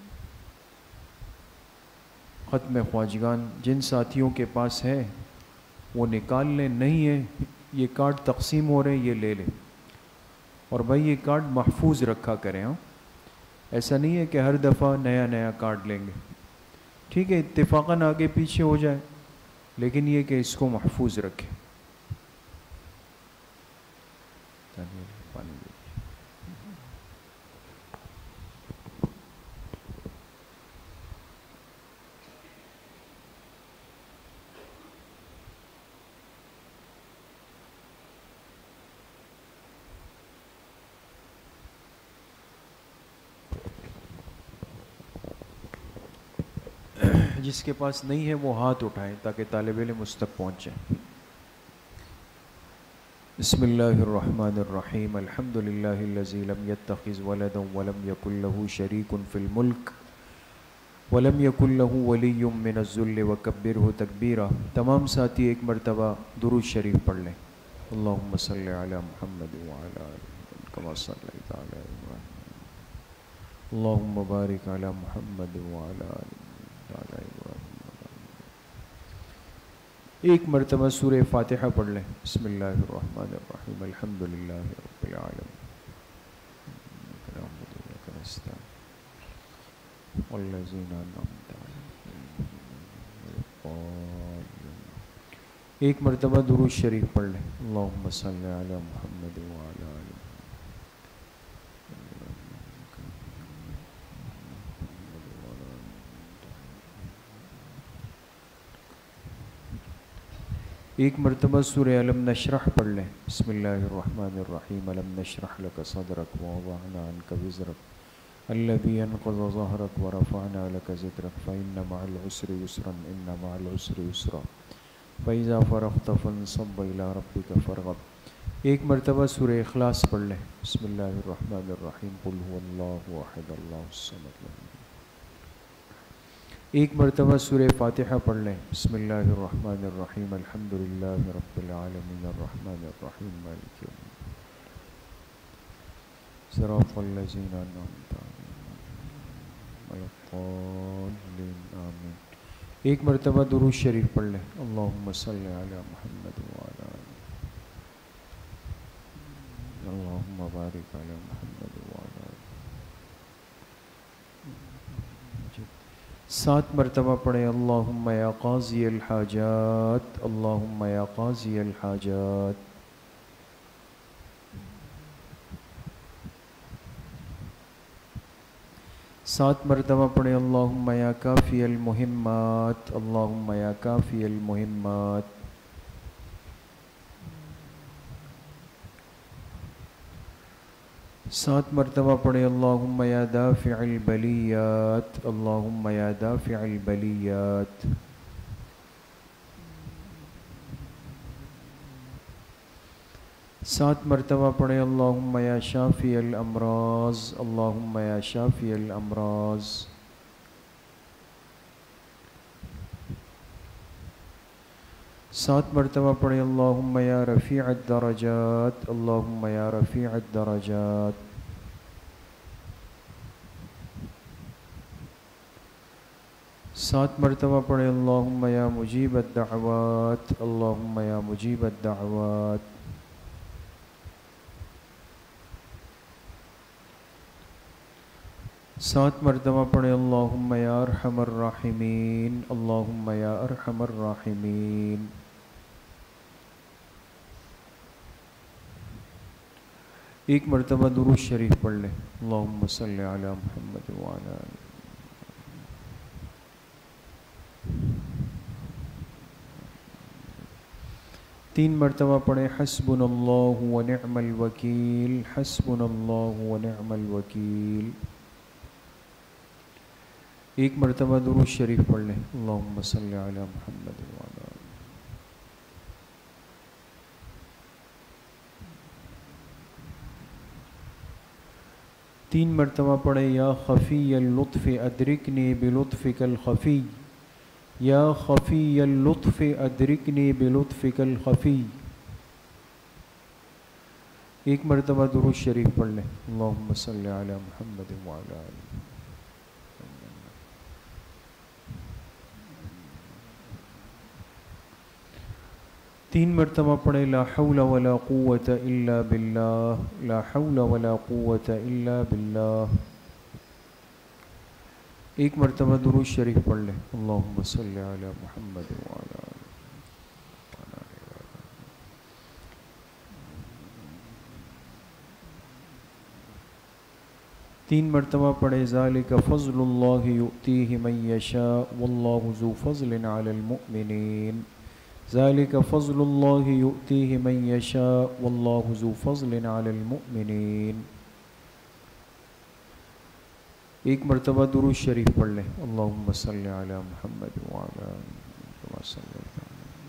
ختم خواجگان جن ساتھیوں کے پاس ہے وہ نکال لیں، نہیں ہے یہ کارڈ تقسیم ہو رہے ہیں، یہ لے لیں، اور بھائی یہ کارڈ محفوظ رکھا کریں۔ ہاں ایسا نہیں ہے کہ ہر دفعہ نیا نیا کارڈ لیں گے، ٹھیک ہے اتفاقاً آگے پیچھے ہو جائے، لیکن یہ کہ اس کو محفوظ رکھیں۔ پانی جس کے پاس نہیں ہے وہ ہاتھ اٹھائیں تاکہ طالب علم اس تک پہنچ جائیں۔ بسم اللہ الرحمن الرحیم، الحمد للہ الذی لم يتخذ ولدا ولم یکن له شریک فی الملک ولم یکن له ولی من الذل وکبرہ تکبیرا۔ تمام ساتھی ایک مرتبہ درود شریف پڑھ لیں۔ اللہم صلی علی محمد وعلی آل محمد کما صلیت علی ابراہیم، اللہم بارک علی محمد وعلی آل محمد۔ ایک مرتبہ سورہ فاتحہ پڑھ لیں۔ بسم اللہ الرحمن الرحیم، الحمد للہ رب العالمین، والذین انعمت علیہم۔ ایک مرتبہ درود شریف پڑھ لیں۔ اللہم صلی علی محمد وعلی آل محمد۔ ایک مرتبہ سورہ علم نشرح پڑھ لیں۔ بسم اللہ الرحمن الرحیم، علم نشرح لک صدرک ووضعنا عنک وزرک الذی انقض ظہرک ورفعنا لک ذکرک فإن مع العسر یسرا ان مع العسر یسرا فإذا فرغت فانصب إلی ربک فارغب۔ ایک مرتبہ سورہ اخلاص پڑھ لیں۔ بسم اللہ الرحمن الرحیم، قل هو اللہ احد اللہ الصمد لم۔ ایک مرتبہ سورہ فاتحہ پڑھ لیں۔ بسم اللہ الرحمن الرحیم، الحمد للہ رب العالمین، الرحمن الرحیم، مالک یوم الدین، صراط الذین انعمت علیہم غیر الضالین، آمین۔ ایک مرتبہ درود شریف پڑھ لیں۔ اللہم صلی علی محمد وعلی آل محمد، اللہم بارک علی محمد وعلی آل۔ سات مرتبہ پڑھیں۔ اللہم یا قاضی الحاجات، اللہم یا قاضی الحاجات۔ سات مرتبہ پڑھیں۔ اللہم یا کافی المہمات، اللہم یا کافی المہمات۔ سات مرتبہ پڑھیں۔ اللہم یا دافع البلیات، اللہم یا دافع البلیات۔ سات مرتبہ پڑھیں۔ اللہم یا شافی الامراض، اللہم یا شافی الامراض۔ سات مرتبہ پڑھیں۔ اللہم یا رفیع الدرجات، اللہم یا رفیع الدرجات۔ سات مرتبہ پڑھیں۔ اللہم یا مجیب الدعوات، اللہم یا مجیب الدعوات۔ سات مرتبہ پڑھیں۔ اللہم یا ارحم الراحمین، اللہم یا ارحم الراحمین۔ ایک مرتبہ درود شریف پڑھ لیں۔ اللہم صلی علی محمد وعلی آل۔ تین مرتبہ پڑھیں حسبنا اللہ و نعم الوکیل، حسبنا اللہ و نعم الوکیل۔ ایک مرتبہ درود شریف پڑھ لیں، اللہم صلی علی محمد وعلی آلہ۔ تین مرتبہ پڑھیں یا خفی اللطف ادرکنی بلطفک الخفی، یا خفی اللطف ادرکنی بلطفک الخفی۔ ایک مرتبہ درود شریف پڑھ لیں، اللہم صلی علی محمد وعلی آلہ۔ تین مرتبہ پڑھیں لا حول ولا قوة الا باللہ، لا حول ولا قوة الا باللہ۔ ایک مرتبہ درود شریف پڑھ لیں، اللہم صلی علی محمد وعلی آلہ۔ تین مرتبہ پڑھیں ذالک فضل اللہ یؤتیہ من یشاء واللہ ذو فضل علی المؤمنین، ذالک فضل اللہ یؤتیہ من یشاء واللہ ذو فضل علی المؤمنین۔ ایک مرتبہ درود شریف پڑھ لیں، اللہم صلی علی محمد وعلی آلہ وسلم۔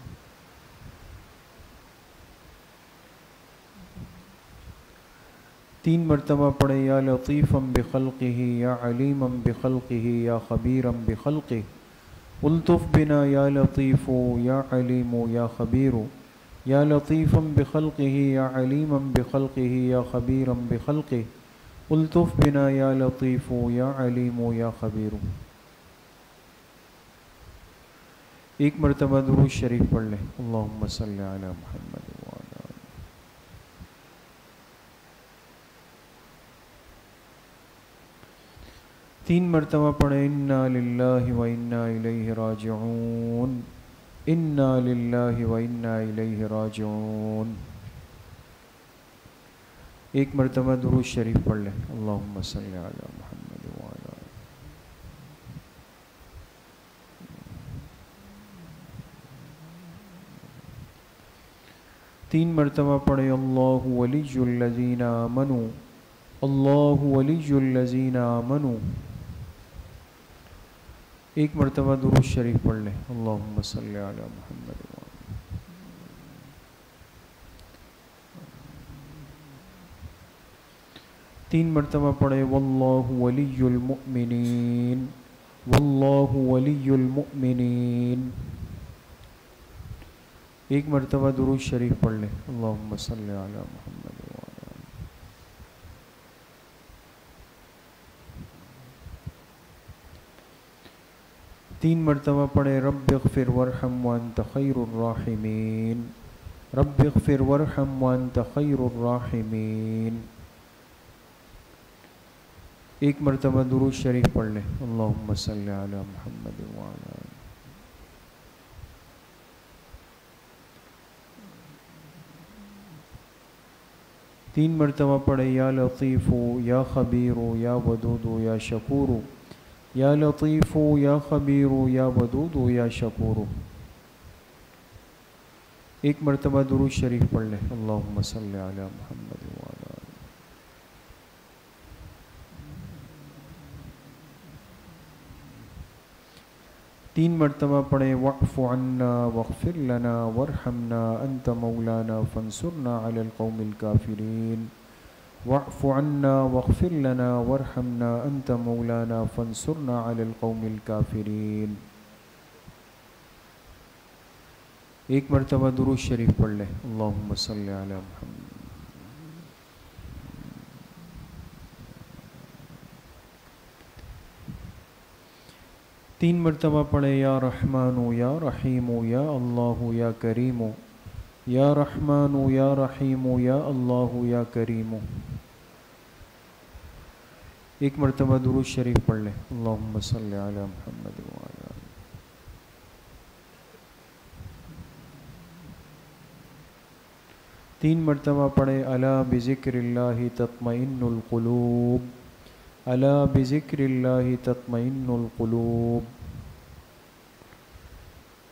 تین مرتبہ پڑھیں یا لطیفا بخلقہ یا علیما بخلقہ یا خبیرا بخلقہ، الطف بنا یا لطیف یا علیم یا خبیر، یا لطیفا بخلقہ یا علیما بخلقہ یا خبیرا بخلقہ، الطف بنا یا لطیف یا علیم یا خبیر۔ ایک مرتبہ درود شریف پڑھ لیں، اللہم صلی علی محمد وعلی آلہ۔ تین مرتبہ پڑھیں انا للہ و انا الیہ راجعون، انا للہ و انا الیہ راجعون۔ ایک مرتبہ درود شریف پڑھ لیں، اللہم صلی علی محمد وعلی آلہ۔ تین مرتبہ پڑھیں اللہ ولی الذین آمنوا، اللہ ولی الذین آمنوا۔ ایک مرتبہ درود شریف پڑھ لیں، اللہم صلی علی محمد وعلی آلہ۔ تین مرتبہ پڑھیں واللہ ولی المؤمنین، واللہ ولی المؤمنین۔ ایک مرتبہ درود شریف پڑھ لیں، اللہم صلی علی محمد وعلی آلہ۔ تین مرتبہ پڑھیں رب اغفر وارحم وانت خیر الراحمین، رب اغفر وارحم وانت خیر الراحمین۔ ایک مرتبہ درود شریف پڑھ لیں، اللہم صلی علی محمد وعلی آلہ۔ تین مرتبہ پڑھیں یا لطیف یا خبیر یا ودود یا شکور، یا لطیف یا خبیر یا ودود یا شکور۔ ایک مرتبہ درود شریف پڑھ لیں، اللہم صلی علی محمد وعلی آلہ۔ تین مرتبہ پڑھیں واعف عنا واغفر لنا وارحمنا انت مولانا فانصرنا علی القوم الکافرین، واعف عنا واغفر لنا وارحمنا انت مولانا فانصرنا علی القوم الکافرین۔ ایک مرتبہ درود شریف پڑھ لیں، اللہم صلی علی محمد۔ تین مرتبہ پڑھیں یا رحمان یا رحیم یا اللہ یا کریم، یا رحمان یا رحیم یا اللہ یا کریم۔ ایک مرتبہ درود شریف پڑھ لیں، اللہم صلی علی محمد وعلی آلہ۔ تین مرتبہ پڑھیں الا بذکر اللہ تطمئن القلوب، الا بذکر اللہ تطمئن القلوب۔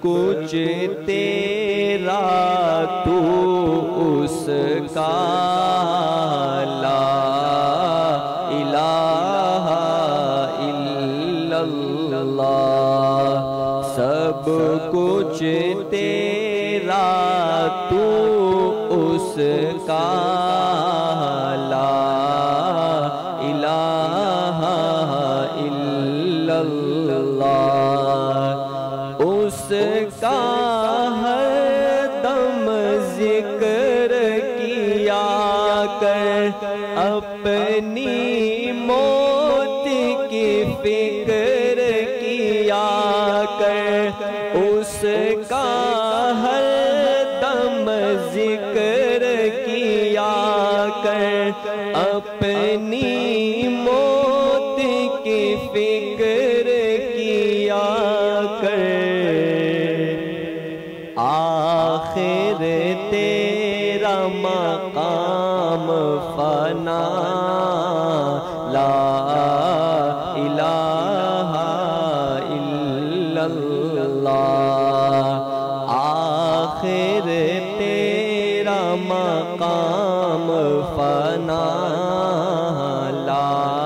کچھ تیرا تو اس کا لا الہ الا اللہ سب کچھ تیرا تو اس کا لا الہ الا اللہ اس کا ہر دم ذکر کیا کر اپنی موت کی فکر کیا کر اس کا ہر دم ذکر کیا کر اپنی موت کی فکر کیا کر آخر تیرا مقام فنا لا الہ الا اللہ آخر تیرا مقام فنا لا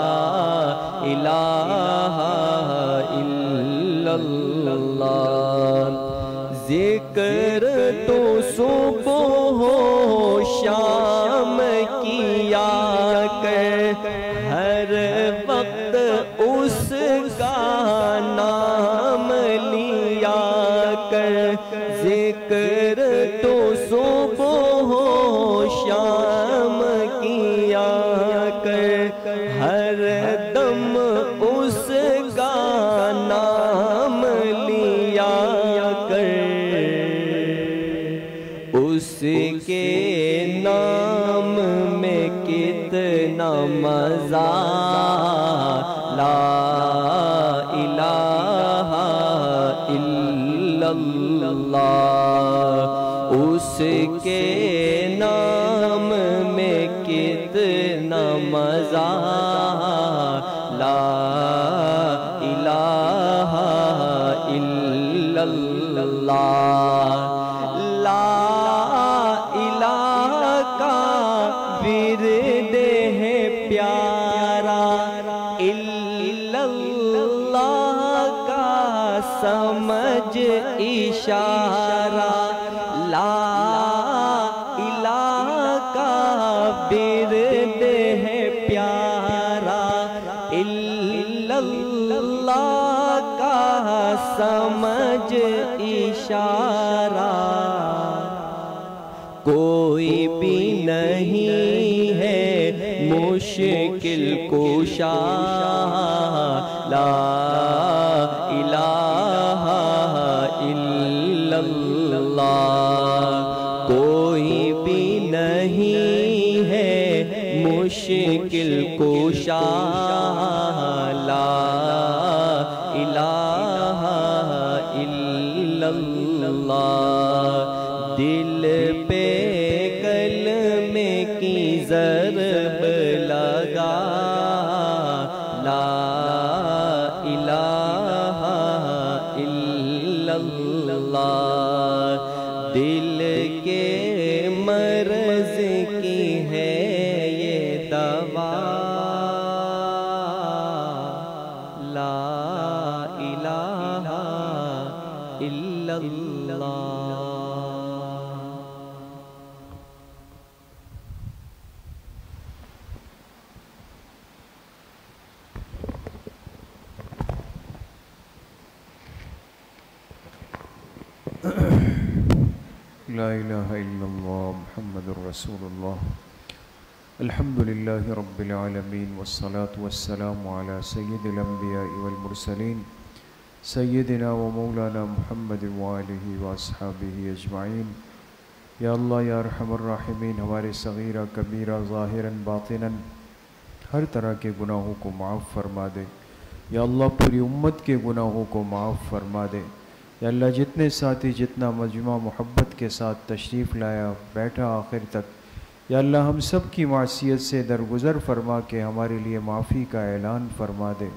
الہ الا اللہ ذکر تو صبح و شام کیا کر ہر وقت اس کا نام لیا کر ذکر تو صبح و شام کیا کر ہر دم اس کا نام لیا کر اس کے نام میں کتنا مزہ لا الہ الا اللہ اس کے نام میں کتنا مزہ لا الہ الا اللہ ورد ہے پیارا الا اللہ کا سمجھ اشارہ لا الہ کا ورد ہے پیارا الا اللہ کا سمجھ اشارہ کوئی بھی نہیں ہے مشکل کشا لا الہ الا اللہ کوئی بھی نہیں ہے مشکل کشا لا الہ الا اللہ دل پہ کلمے کی ضرب لگا لا الہ الا اللہ دل کے مرض کی ہے یہ دوا لا الہ الا اللہ لا الہ الا اللہ محمد رسول اللہ الحمدللہ رب العالمین والصلاة والسلام علی سید الانبیاء والمرسلین سیدنا و مولانا محمد وآلہ واصحابہ اجمعین یا اللہ یا ارحم الراحمین ہمارے صغیرہ کبیرہ ظاہراً باطناً ہر طرح کے گناہوں کو معاف فرما دے یا اللہ پوری امت کے گناہوں کو معاف فرما دے یا اللہ جتنے ساتھی جتنا مجمع محبت کے ساتھ تشریف لایا بیٹھا آخر تک یا اللہ ہم سب کی معصیت سے درگزر فرما کے ہمارے لیے معافی کا اعلان فرما دے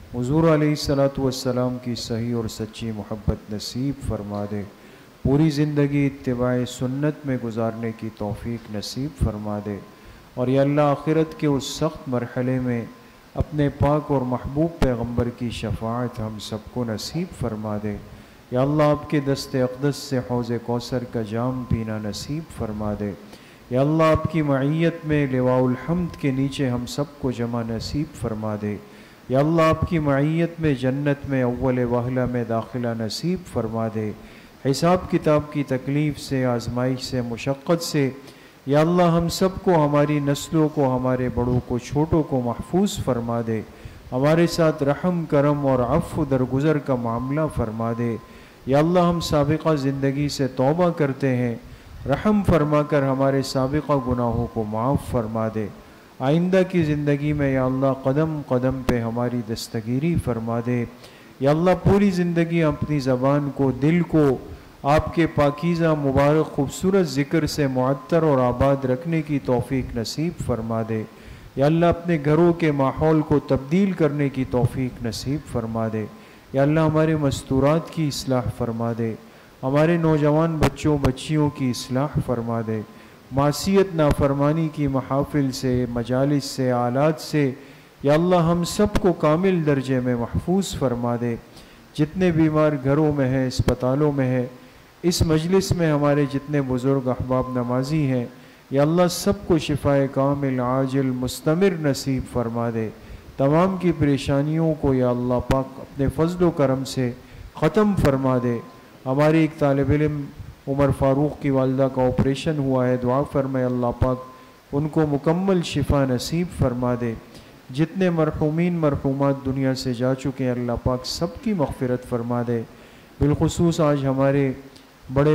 حضور علیہ الصلوۃ والسلام کی صحیح اور سچی محبت نصیب فرما دے، پوری زندگی اتباع سنت میں گزارنے کی توفیق نصیب فرما دے، اور یا اللہ آخرت کے اس سخت مرحلے میں اپنے پاک اور محبوب پیغمبر کی شفاعت ہم سب کو نصیب فرما دے۔ یا اللہ آپ کے دست اقدس سے حوض کوثر کا جام پینا نصیب فرما دے۔ یا اللہ آپ کی معیت میں لواء الحمد کے نیچے ہم سب کو جمع نصیب فرما دے۔ یا اللہ آپ کی معیت میں جنت میں اول وہلہ میں داخلہ نصیب فرما دے۔ حساب کتاب کی تکلیف سے، آزمائش سے، مشقت سے یا اللہ ہم سب کو، ہماری نسلوں کو، ہمارے بڑوں کو، چھوٹوں کو محفوظ فرما دے۔ ہمارے ساتھ رحم، کرم اور عفو درگزر کا معاملہ فرما دے۔ یا اللہ ہم سابقہ زندگی سے توبہ کرتے ہیں، رحم فرما کر ہمارے سابقہ گناہوں کو معاف فرما دے۔ آئندہ کی زندگی میں یا اللہ قدم قدم پہ ہماری دستگیری فرما دے۔ یا اللہ پوری زندگی اپنی زبان کو، دل کو آپ کے پاکیزہ مبارک خوبصورت ذکر سے معطر اور آباد رکھنے کی توفیق نصیب فرما دے۔ یا اللہ اپنے گھروں کے ماحول کو تبدیل کرنے کی توفیق نصیب فرما دے۔ یا اللہ ہمارے مستورات کی اصلاح فرما دے، ہمارے نوجوان بچوں بچیوں کی اصلاح فرما دے، معصیت نافرمانی کی محافل سے، مجالس سے، آلات سے یا اللہ ہم سب کو کامل درجے میں محفوظ فرما دے۔ جتنے بیمار گھروں میں ہیں، اسپتالوں میں ہیں، اس مجلس میں ہمارے جتنے بزرگ احباب نمازی ہیں یا اللہ سب کو شفائے کامل عاجل مستمر نصیب فرما دے۔ تمام کی پریشانیوں کو یا اللہ پاک اپنے فضل و کرم سے ختم فرما دے۔ ہماری ایک طالب علم عمر فاروق کی والدہ کا آپریشن ہوا ہے، دعا فرمائے اللہ پاک ان کو مکمل شفا نصیب فرما دے۔ جتنے مرحومین مرحومات دنیا سے جا چکے ہیں اللہ پاک سب کی مغفرت فرما دے۔ بالخصوص آج ہمارے بڑے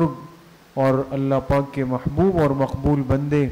بزرگ اور اللہ پاک کے محبوب اور مقبول بندے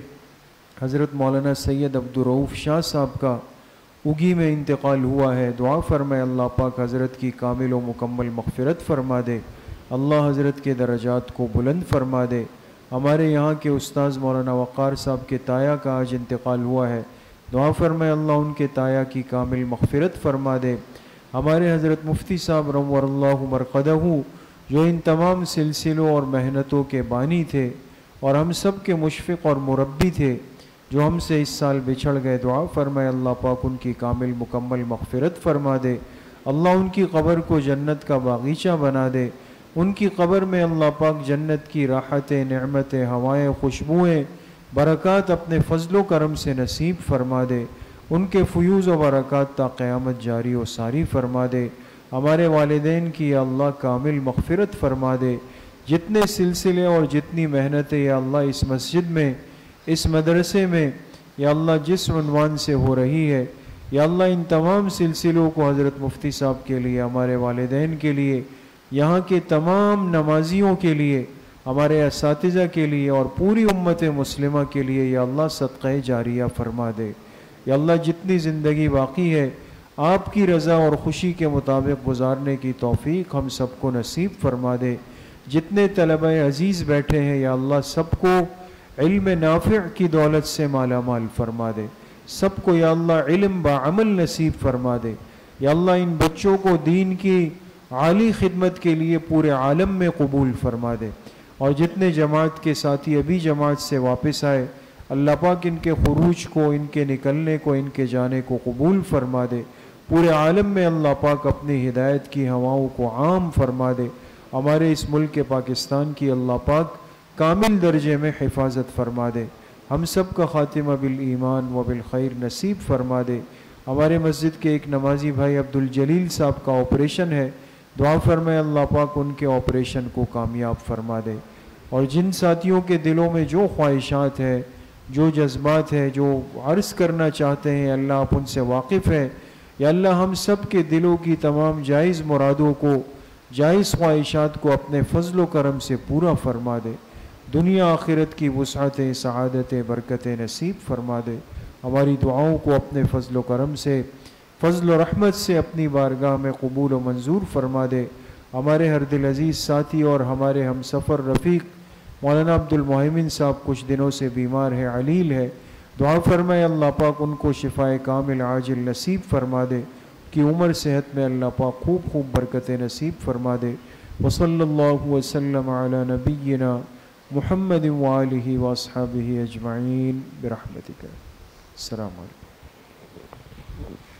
حضرت مولانا سید عبدالرؤوف شاہ صاحب کا اگی میں انتقال ہوا ہے، دعا فرمائے اللہ پاک حضرت کی کامل و مکمل مغفرت فرما دے، اللہ حضرت کے درجات کو بلند فرما دے۔ ہمارے یہاں کے استاذ مولانا وقار صاحب کے تایا کا آج انتقال ہوا ہے، دعا فرمائے اللہ ان کے تایا کی کامل مغفرت فرما دے۔ ہمارے حضرت مفتی صاحب نور اللہ مرقدہ جو ان تمام سلسلوں اور محنتوں کے بانی تھے اور ہم سب کے مشفق اور مربی تھے، جو ہم سے اس سال بچھڑ گئے، دعا فرمائے اللہ پاک ان کی کامل مکمل مغفرت فرما دے۔ اللہ ان کی قبر کو جنت کا باغیچہ بنا دے، ان کی قبر میں اللہ پاک جنت کی راحتیں، نعمتیں، ہوائیں، خوشبوئیں، برکات اپنے فضل و کرم سے نصیب فرما دے، ان کے فیوز و برکات تا قیامت جاری و ساری فرما دے۔ ہمارے والدین کی یا اللہ کامل مغفرت فرما دے۔ جتنے سلسلے اور جتنی محنتیں یا اللہ اس مسجد میں، اس مدرسے میں یا اللہ جس عنوان سے ہو رہی ہے یا اللہ ان تمام سلسلوں کو حضرت مفتی صاحب کے لیے، ہمارے والدین کے لیے، یہاں کے تمام نمازیوں کے لیے، ہمارے اساتذہ کے لیے اور پوری امت مسلمہ کے لیے یا اللہ صدقہ جاریہ فرما دے۔ یا اللہ جتنی زندگی باقی ہے آپ کی رضا اور خوشی کے مطابق گزارنے کی توفیق ہم سب کو نصیب فرما دے۔ جتنے طلبہ عزیز بیٹھے ہیں یا اللہ سب کو علم نافع کی دولت سے مالا مال فرما دے، سب کو یا اللہ علم بعمل نصیب فرما دے۔ یا اللہ ان بچوں کو دین کی عالی خدمت کے لیے پورے عالم میں قبول فرما دے، اور جتنے جماعت کے ساتھی ابھی جماعت سے واپس آئے اللہ پاک ان کے خروج کو، ان کے نکلنے کو، ان کے جانے کو قبول فرما دے۔ پورے عالم میں اللہ پاک اپنی ہدایت کی ہواؤں کو عام فرما دے۔ ہمارے اس ملک پاکستان کی اللہ پاک کامل درجے میں حفاظت فرما دے۔ ہم سب کا خاتمہ بالایمان و بالخیر نصیب فرما دے۔ ہمارے مسجد کے ایک نمازی بھائی عبدالجلیل صاحب کا آپریشن ہے، دعا فرمائے اللہ پاک ان کے آپریشن کو کامیاب فرما دے۔ اور جن ساتھیوں کے دلوں میں جو خواہشات ہیں، جو جذبات ہیں، جو عرض کرنا چاہتے ہیں، اللہ آپ ان سے واقف ہیں۔ یا اللہ ہم سب کے دلوں کی تمام جائز مرادوں کو، جائز خواہشات کو اپنے فضل و کرم سے پورا فرما دے۔ دنیا آخرت کی وسعتیں، سعادتیں، برکتیں نصیب فرما دے۔ ہماری دعاؤں کو اپنے فضل و کرم سے، فضل و رحمت سے اپنی بارگاہ میں قبول و منظور فرما دے۔ ہمارے ہر دل عزیز ساتھی اور ہمارے ہم سفر رفیق مولانا عبد المحیمن صاحب کچھ دنوں سے بیمار ہے، علیل ہے، دعا فرمائے اللہ پاک ان کو شفائے کامل عاجل نصیب فرما دے۔ کی عمر صحت میں اللہ پاک خوب خوب برکتیں نصیب فرما دے. وصلی اللہ وسلم علی نبینا محمد وآلہ واصحابہ اجمعین برحمتک. السلام علیکم.